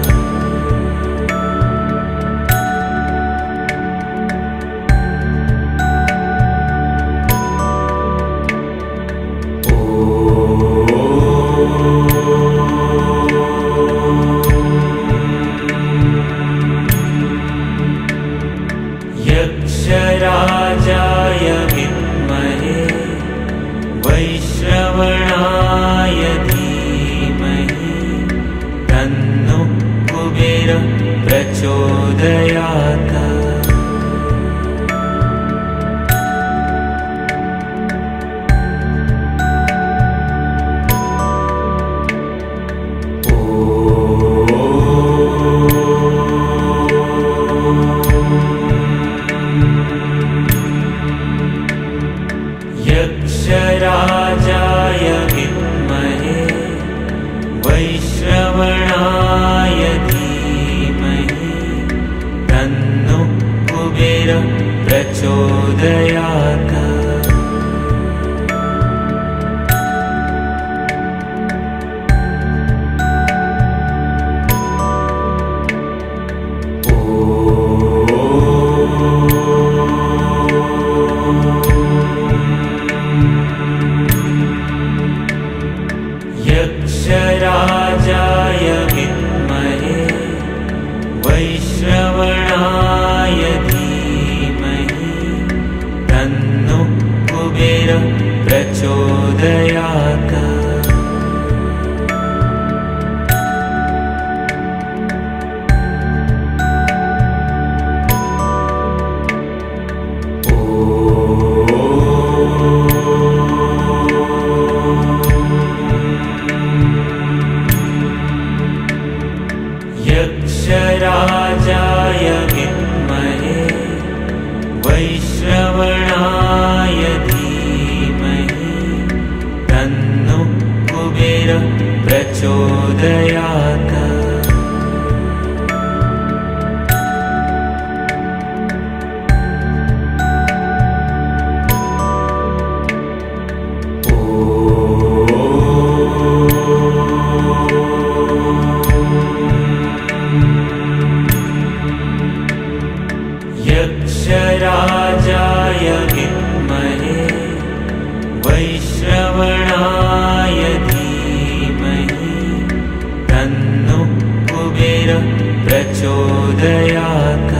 Speaker 1: यक्षराजाय विद्महे वैश्रवणाय धीमहि तन्नः कुबेरः प्रचोदयात्। यक्षराजाय विद्महे वैश्रवणाय धीमहि तन्नः कुबेरः प्रचोदयात्। यक्षराजाय विद्महे वैश्रवणाय धीमहि तन्नः कुबेरः प्रचोदयात्। यक्षराजाय विद्महे वैश्रवणाय धीमहि तन्नः कुबेरः प्रचोदयात्। यक्षराजाय विद्महे वैश्रवणाय धीमहि तन्नः प्रचोदयात्।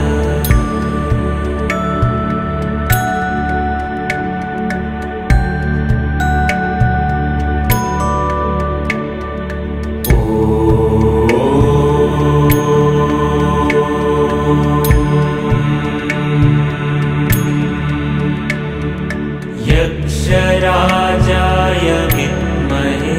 Speaker 1: यक्षराजाय विद्महे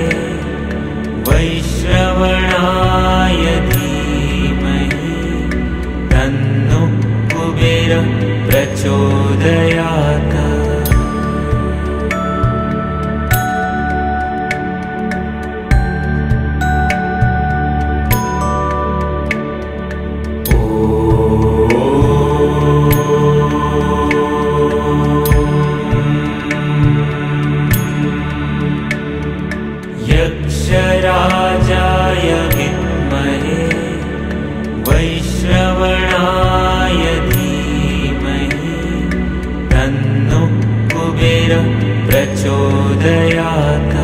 Speaker 1: वैश्रवणाय धीमहि तन्नः कुबेरः प्रचोदयात्। यक्षराजाय विद्महे वैश्रवणाय धीमहि तन्नः कुबेरः प्रचोदयात्।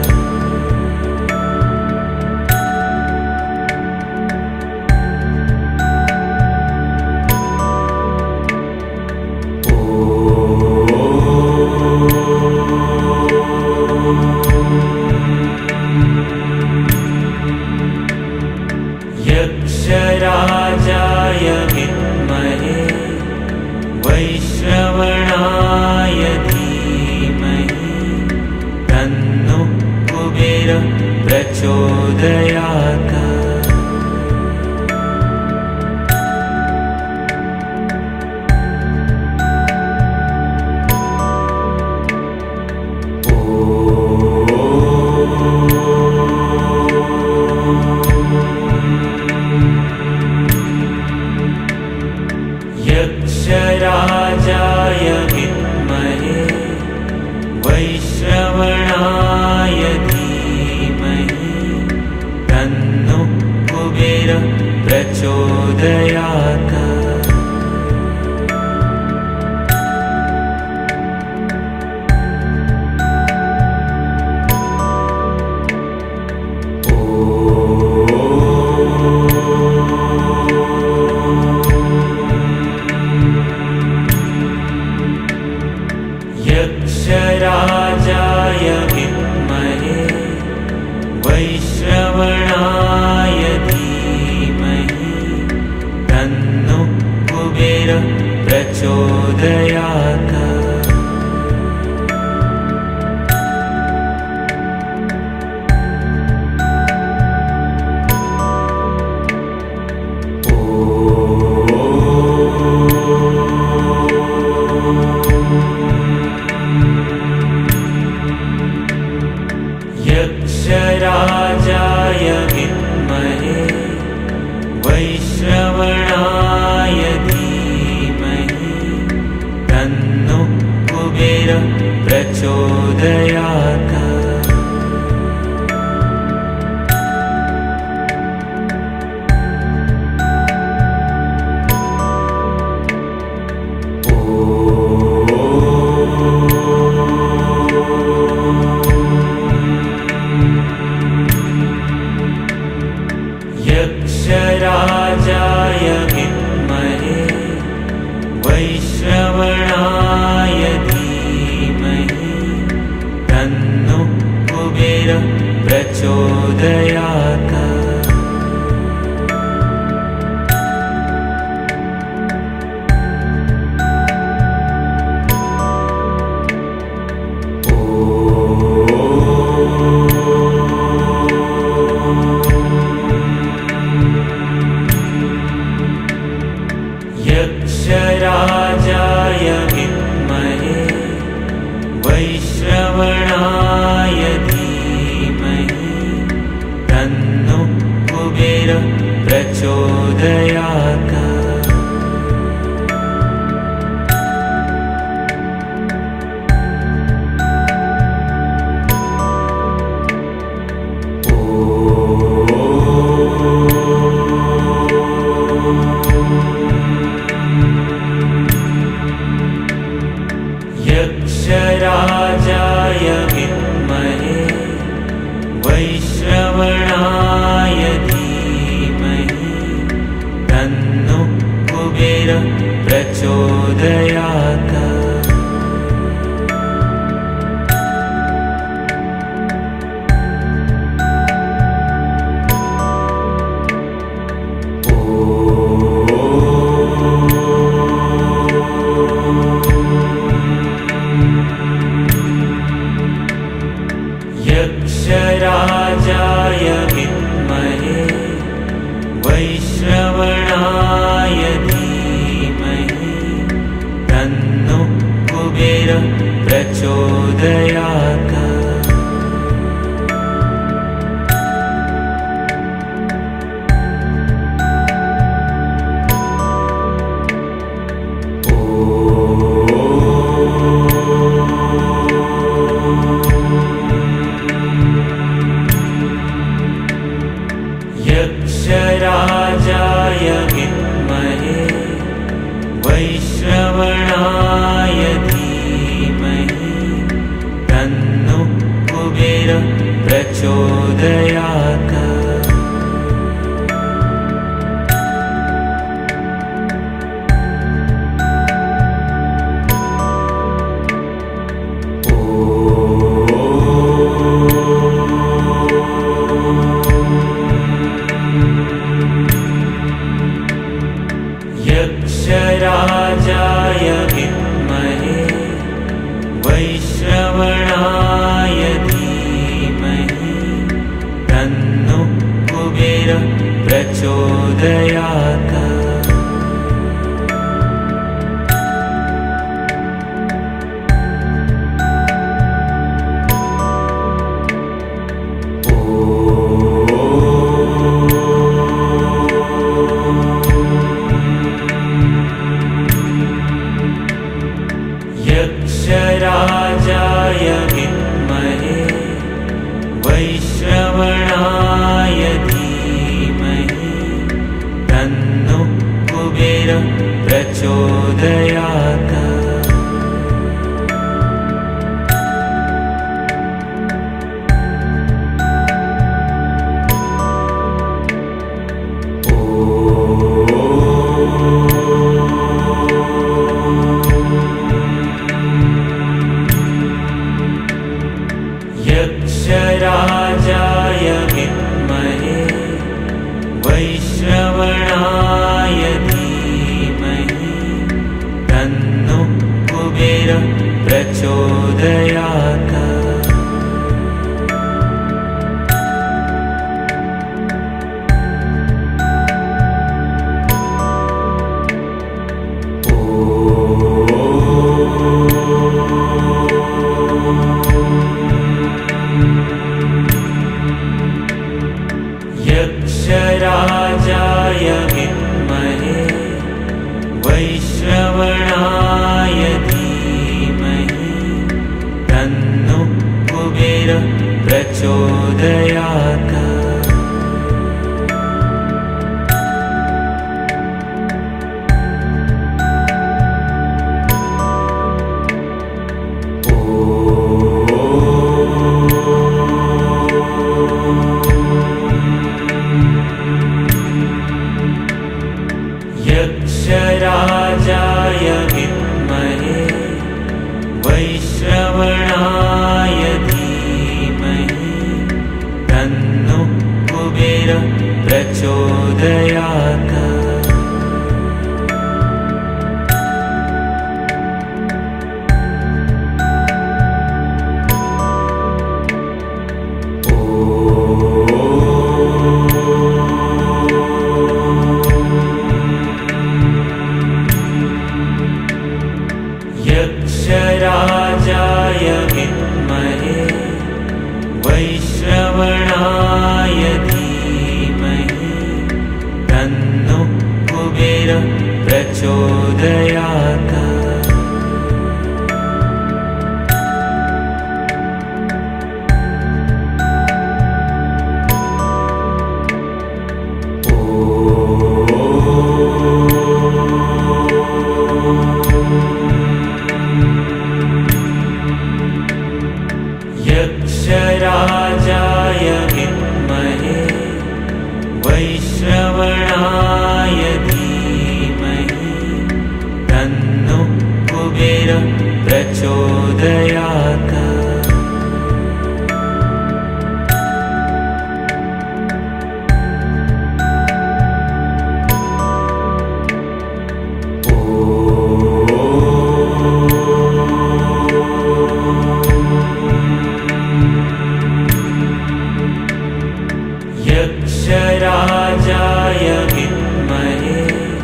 Speaker 1: यक्षराजाय विद्महे वैश्रवणाय धीमहि तन्नः कुबेरः प्रचोदयात्। यक्षराजाय विद्महे वैश्रवणाय धीमहि तन्नः कुबेरः प्रचोदयात्। यक्षराजाय विद्महे वैश्रवणाय धीमहि तन्नः कुबेरः प्रचोदयात्। यक्षराजाय विद्महे वैश्रवणाय धीमहि तन्नः कुबेरः प्रचोदयात्। यक्षराजाय विद्महे वैश्रवणाय धीमहि तन्नः कुबेरः प्रचोदयात्। यक्षराजाय विद्महे वैश्रवणाय धीमहि तन्नः तन्नो कुबेर प्रचोदयात्। यक्षराजाय विद्महे वैश्रवणाय धीमहि तन्नो कुबेर प्रचोदयात्। यक्षराजाय विद्महे वैश्रवणाय धीमहि तन्नो कुबेर प्रचोदयात्। यक्षराजाय विद्महे वैश्रवणाय धीमहि तन्नो कुबेर प्रचोदयात्। यक्षराजाय विद्महे वैश्रवणाय धीमहि तन्नो कुबेर प्रचोदयात्। यक्षराजाय विद्महे वैश्रवणाय धीमहि तन्नो कुबेर प्रचोदयात्। यक्षराजाय विद्महे वैश्रवणाय धीमहि तन्नो कुबेर प्रचोदयात्। यक्षराजाय विद्महे वैश्रवणाय धीमहि तन्नो कुबेर प्रचोदयात्। यक्षराजाय विद्महे वैश्रवणाय धीमहि तन्नो कुबेर प्रचोदयात्। यक्षराजाय विद्महे वैश्रवणाय धीमहि प्रचोदयात्। यक्षराजाय विद्महे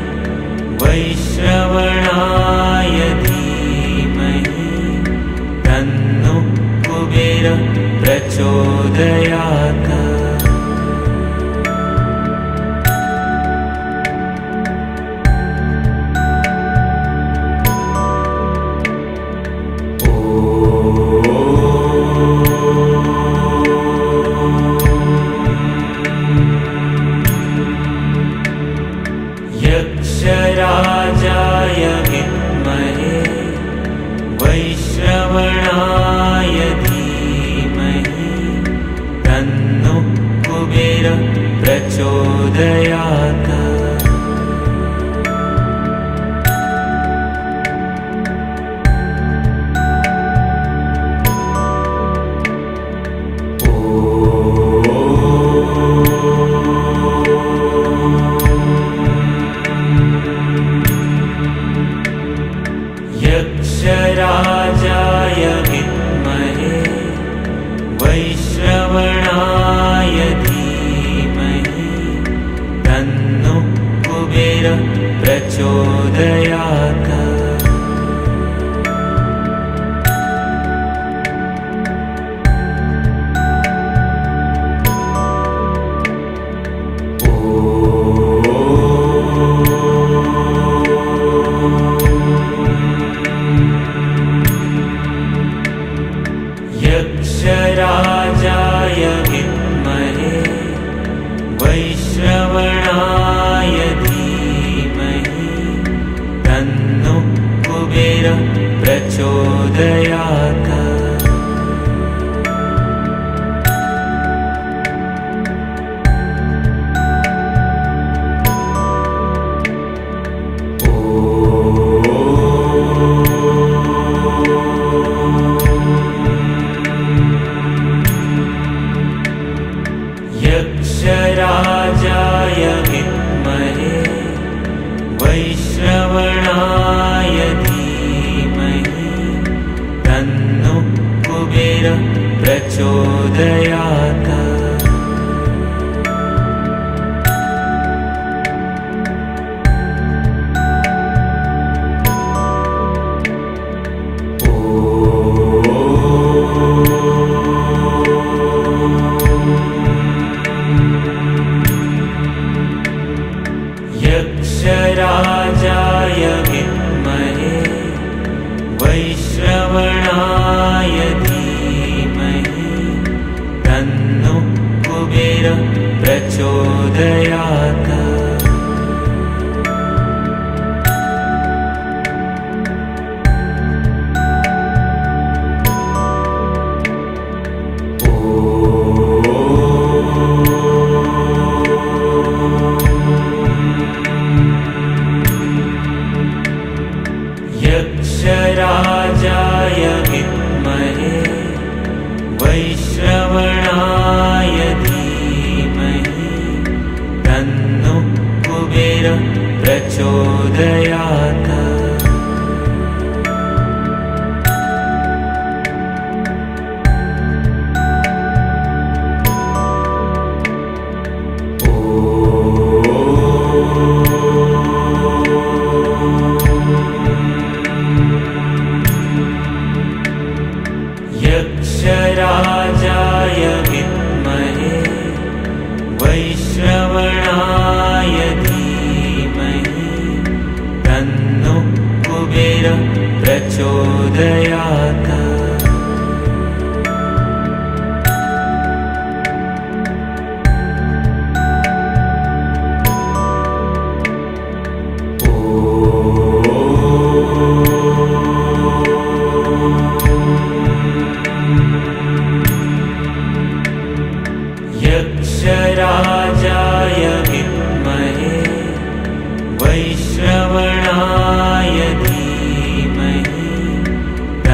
Speaker 1: वैश्रवणाय धीमहि तन्नो कुबेरः प्रचोदयात्। यक्षराजाय विद्महे वैश्रवणाय धीमहि तन्नो कुबेरः प्रचोदयात्। यक्षराजाय विद्महे वैश्रवणाय धीमहि तन्नो कुबेरः प्रचोदयात्। यक्षराजाय विद्महे वैश्रवणाय धीमहि तन्नो कुबेरः प्रचोदयात्। यक्षराजाय विद्महे वैश्रवणाय धीमहि तन्नो कुबेरः प्रचोदयात्। यक्षराजाय विद्महे वैश्रवणाय धीमहि तन्नो कुबेरः प्रचोदयात्। यक्षराजाय विद्महे वैश्रवणाय धीमहि तन्नो कुबेरः प्रचोदयात्। यक्षराजाय विद्महे वैश्रवणाय धीमहि तन्नो कुबेरः प्रचोदयात्। यक्षराजाय विद्महे वैश्रवणाय धीमहि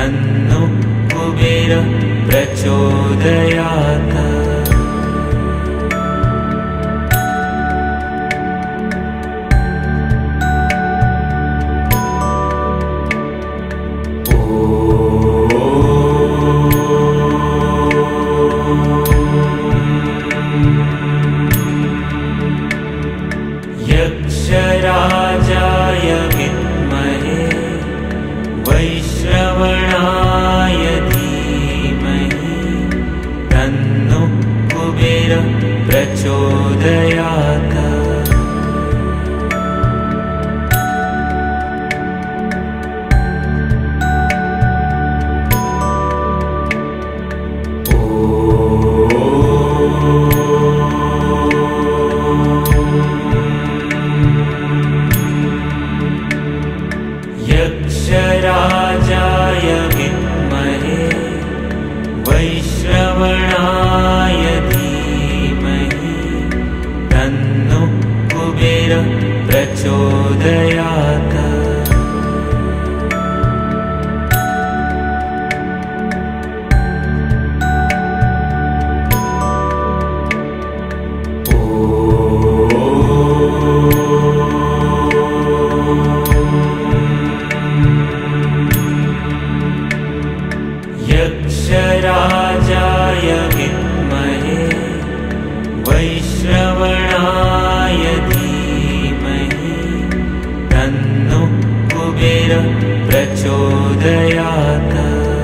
Speaker 1: प्रचोदयात्। यक्षराजाय विद्महे वैश्रवणाय धीमहि तन्नः कुबेरः प्रचोदयात्।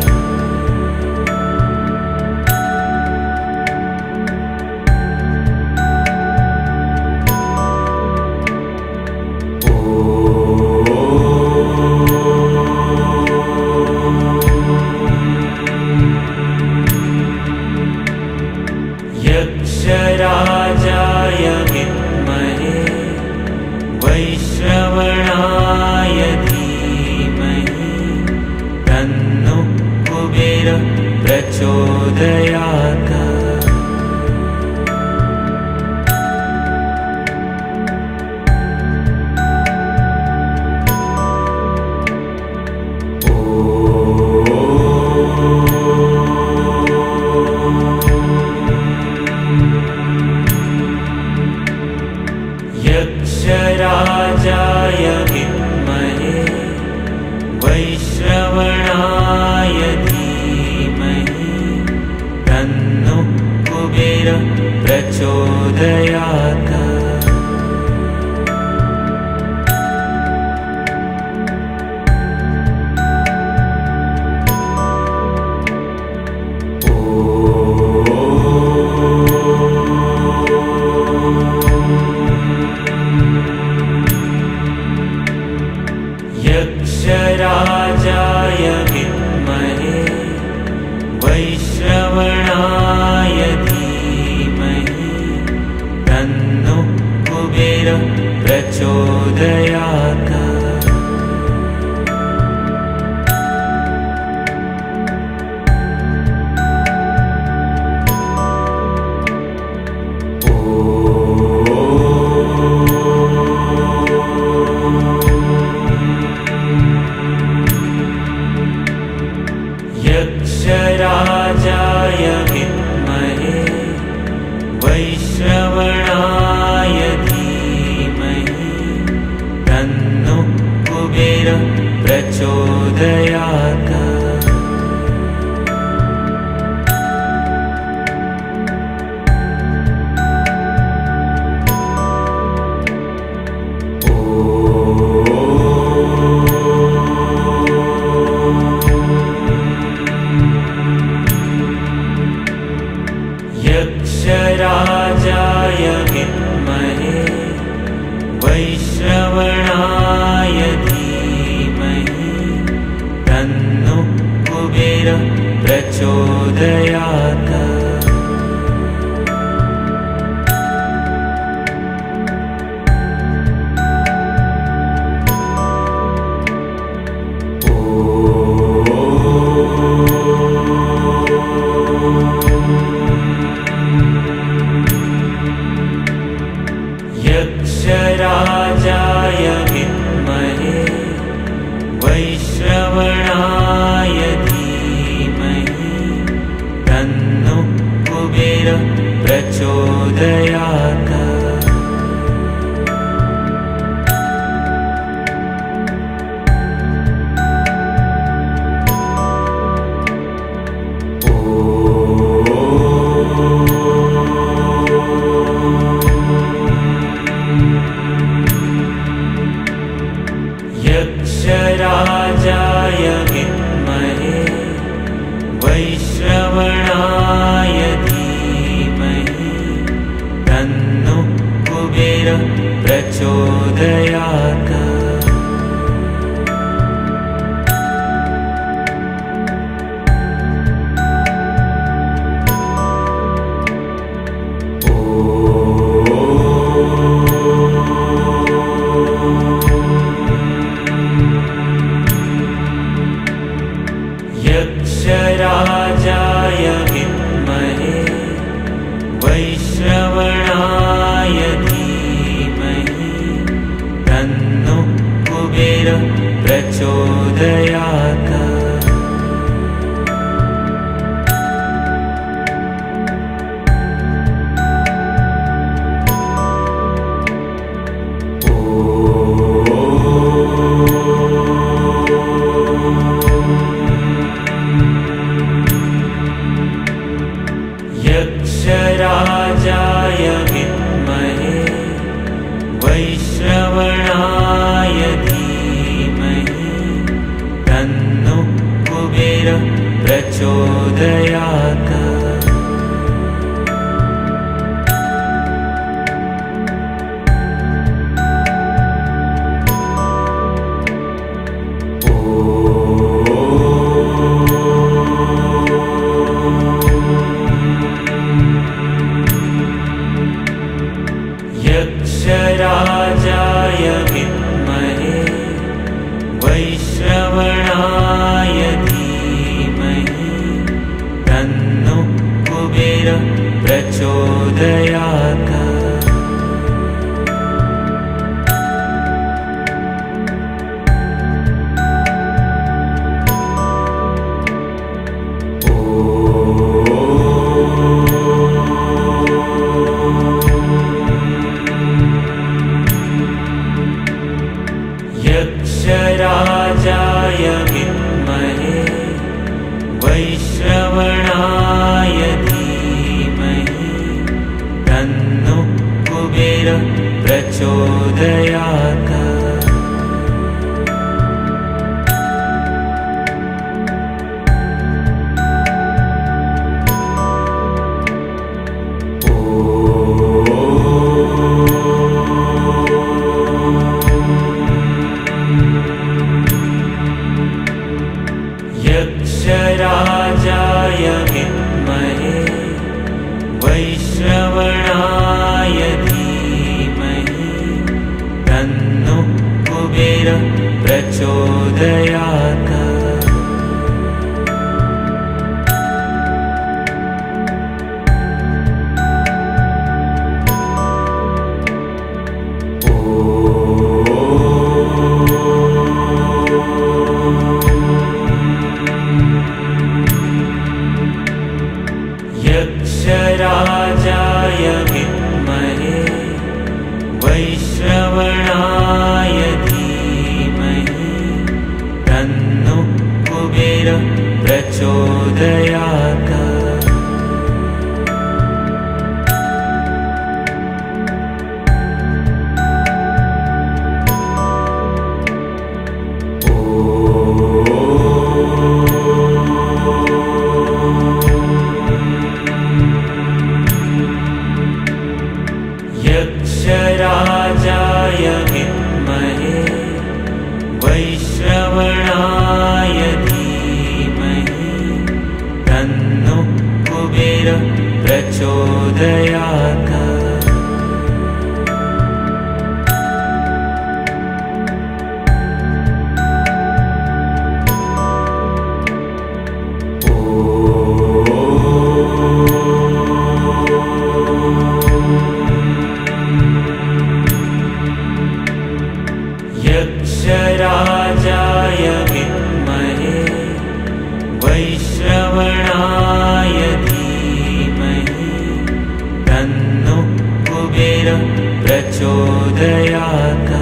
Speaker 1: यक्षराजाय विद्महे वैश्रवणाय धीमहि तन्नः कुबेरः प्रचोदयात्। यक्षराजाय विद्महे वैश्रवणाय धीमहि तन्नः कुबेरः प्रचोदयात्। यक्षराजाय विद्महे वैश्रवणाय धीमहि तन्नः कुबेरः प्रचोदयात्। यक्षराजाय विद्महे वैश्रवणाय धीमहि तन्नः कुबेरः प्रचोदयात्। यक्षराजाय विद्महे वैश्रवणाय धीमहि तन्नः कुबेरः प्रचोदयात्। यक्षराजाय विद्महे वैश्रवणाय धीमहि तन्नः कुबेरः प्रचोदयात्। यक्षराजाय विद्महे वैश्रवणाय धीमहि तन्नः कुबेरः प्रचोदयात्। कुबेर प्रचोदयात्। यक्षराजाय विद्महे वैश्रवणाय धीमहि तन्नो कुबेर प्रचोदयात्। यक्षराजाय विद्महे वैश्रवणाय धीमहि तन्नो कुबेर प्रचोदयात्। यक्षराजाय विद्महे वैश्रवणाय धीमहि तन्नो कुबेर प्रचोदयात्। यक्षराजाय विद्महे वैश्रवणाय धीमहि तन्नो कुबेर प्रचोदयात्। यक्षराजाय विद्महे वैश्रवणाय धीमहि तन्नो कुबेर प्रचोदयात्। यक्षराजाय विद्महे वैश्रवणाय धीमहि तन्नो कुबेर प्रचोदयात्। यक्षराजाय विद्महे वैश्रवणाय धीमहि तन्नो कुबेर प्रचोदयात्।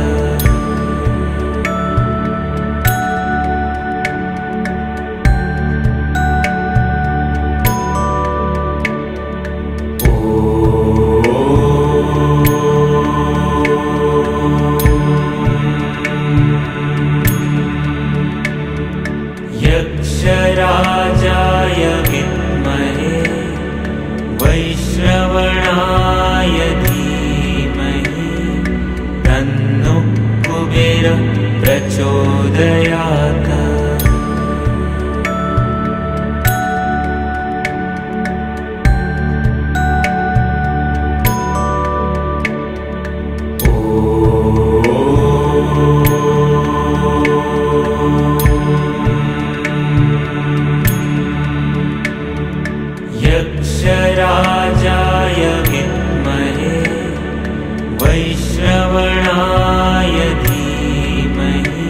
Speaker 1: यक्षराजाय विद्महे वैश्रवणाय धीमहि तन्नो कुबेर प्रचोदयात्। यक्षराजाय विद्महे वैश्रवणाय धीमहि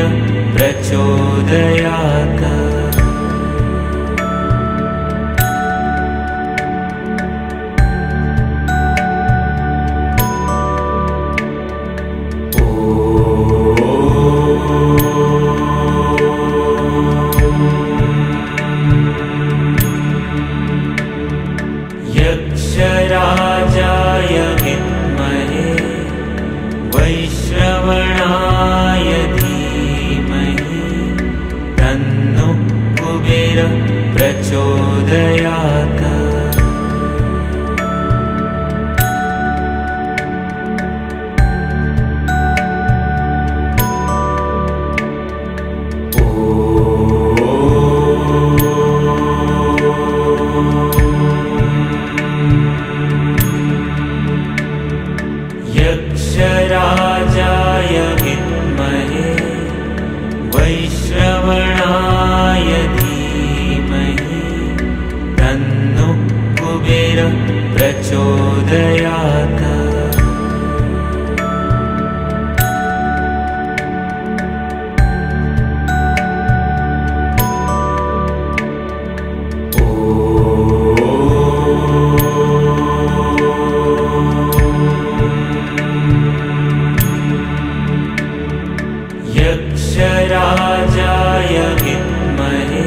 Speaker 1: प्रचोदयात्। यक्षराजाय विद्महे वैश्रवणाय धीमहि तन्नो कुबेर प्रचोदयात्। यक्षराजाय विद्महे वैश्रवणाय धीमहि तन्नो कुबेर प्रचोदयात्। यक्षराजाय विद्महे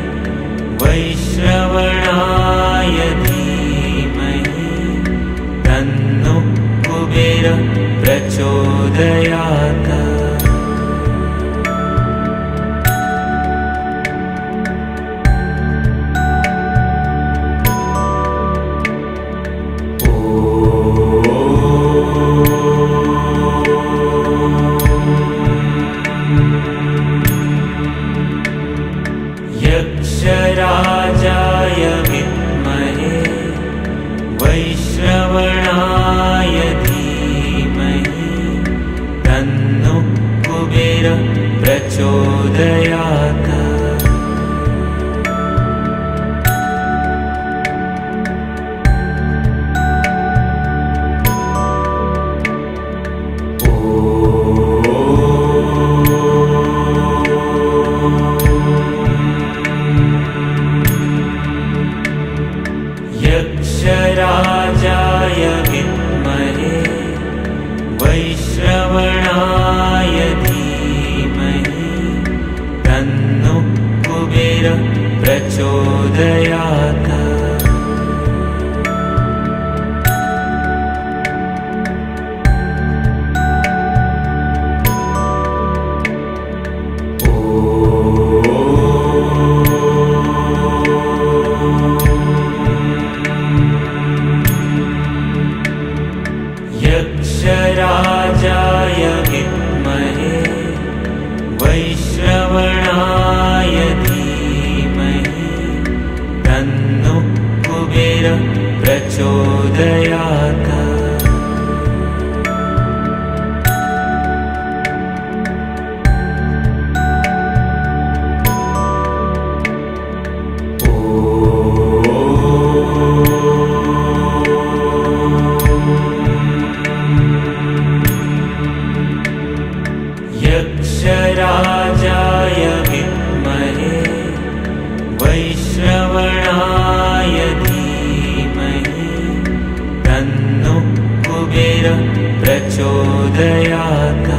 Speaker 1: वैश्रवणाय धीमहि तन्नो कुबेर प्रचोदयात्। यक्षराजाय विद्महे वैश्रवणाय धीमहि तन्नो कुबेर प्रचोदयात्। यक्षराजाय विद्महे वैश्रवणाय धीमहि तन्नो कुबेर प्रचोदयात्। यक्षराजाय विद्महे वैश्रवणाय धीमहि तन्नो कुबेर प्रचोदयात्। यक्षराजाय विद्महे वैश्रवणाय धीमहि तन्नो कुबेर प्रचोदयात्।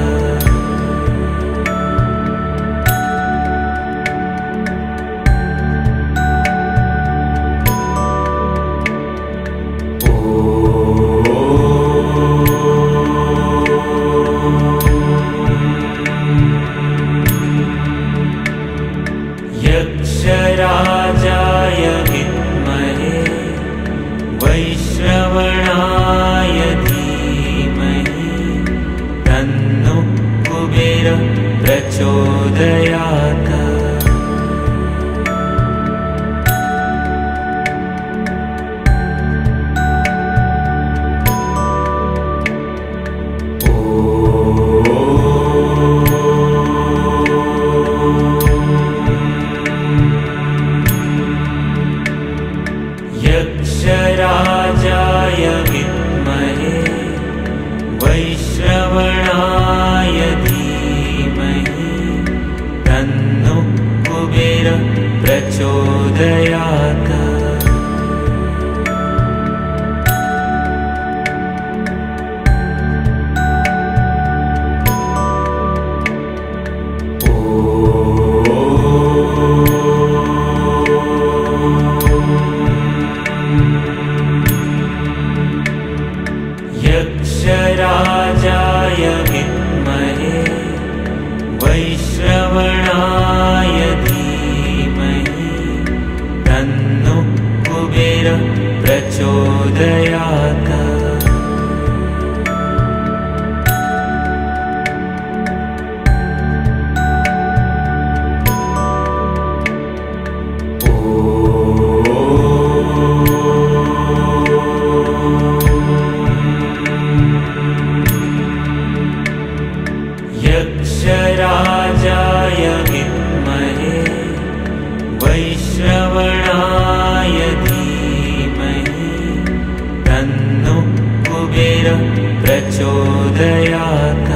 Speaker 1: यक्षराजाय विद्महे वैश्रवणाय धीमहि तन्नो कुबेर प्रचोदयात्। यक्षराजाय विद्महे वैश्रवणाय धीमहि प्रचोदयात्। यक्षराजाय विद्महे वैश्रवणाय धीमहि तन्नः कुबेरः प्रचोदयात्। यक्षराजाय विद्महे वैश्रवणाय धीमहि तन्नः कुबेरः प्रचोदयात्।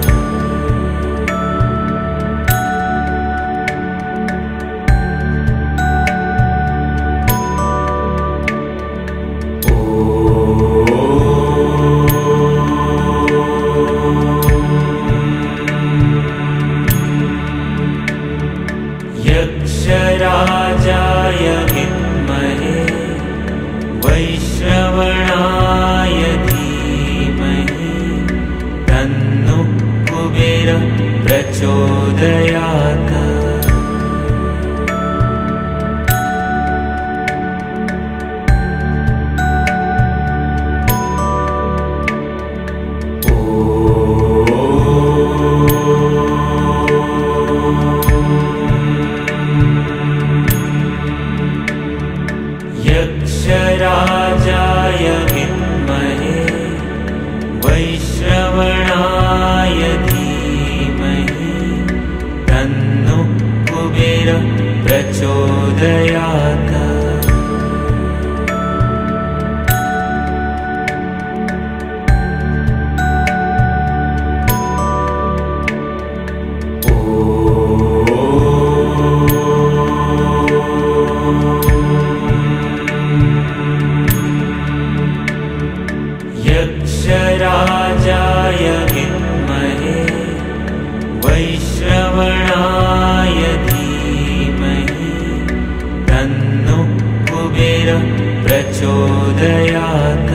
Speaker 1: यक्षराजाय विद्महे वैश्रवणाय धीमहि तन्नः कुबेरः प्रचोदयात्। यक्षराजाय विद्महे वैश्रवणाय धीमहि तन्नः कुबेरः प्रचोदयात्। यक्षराजाय विद्महे वैश्रवणाय धीमहि तन्नः कुबेरः प्रचोदयात्।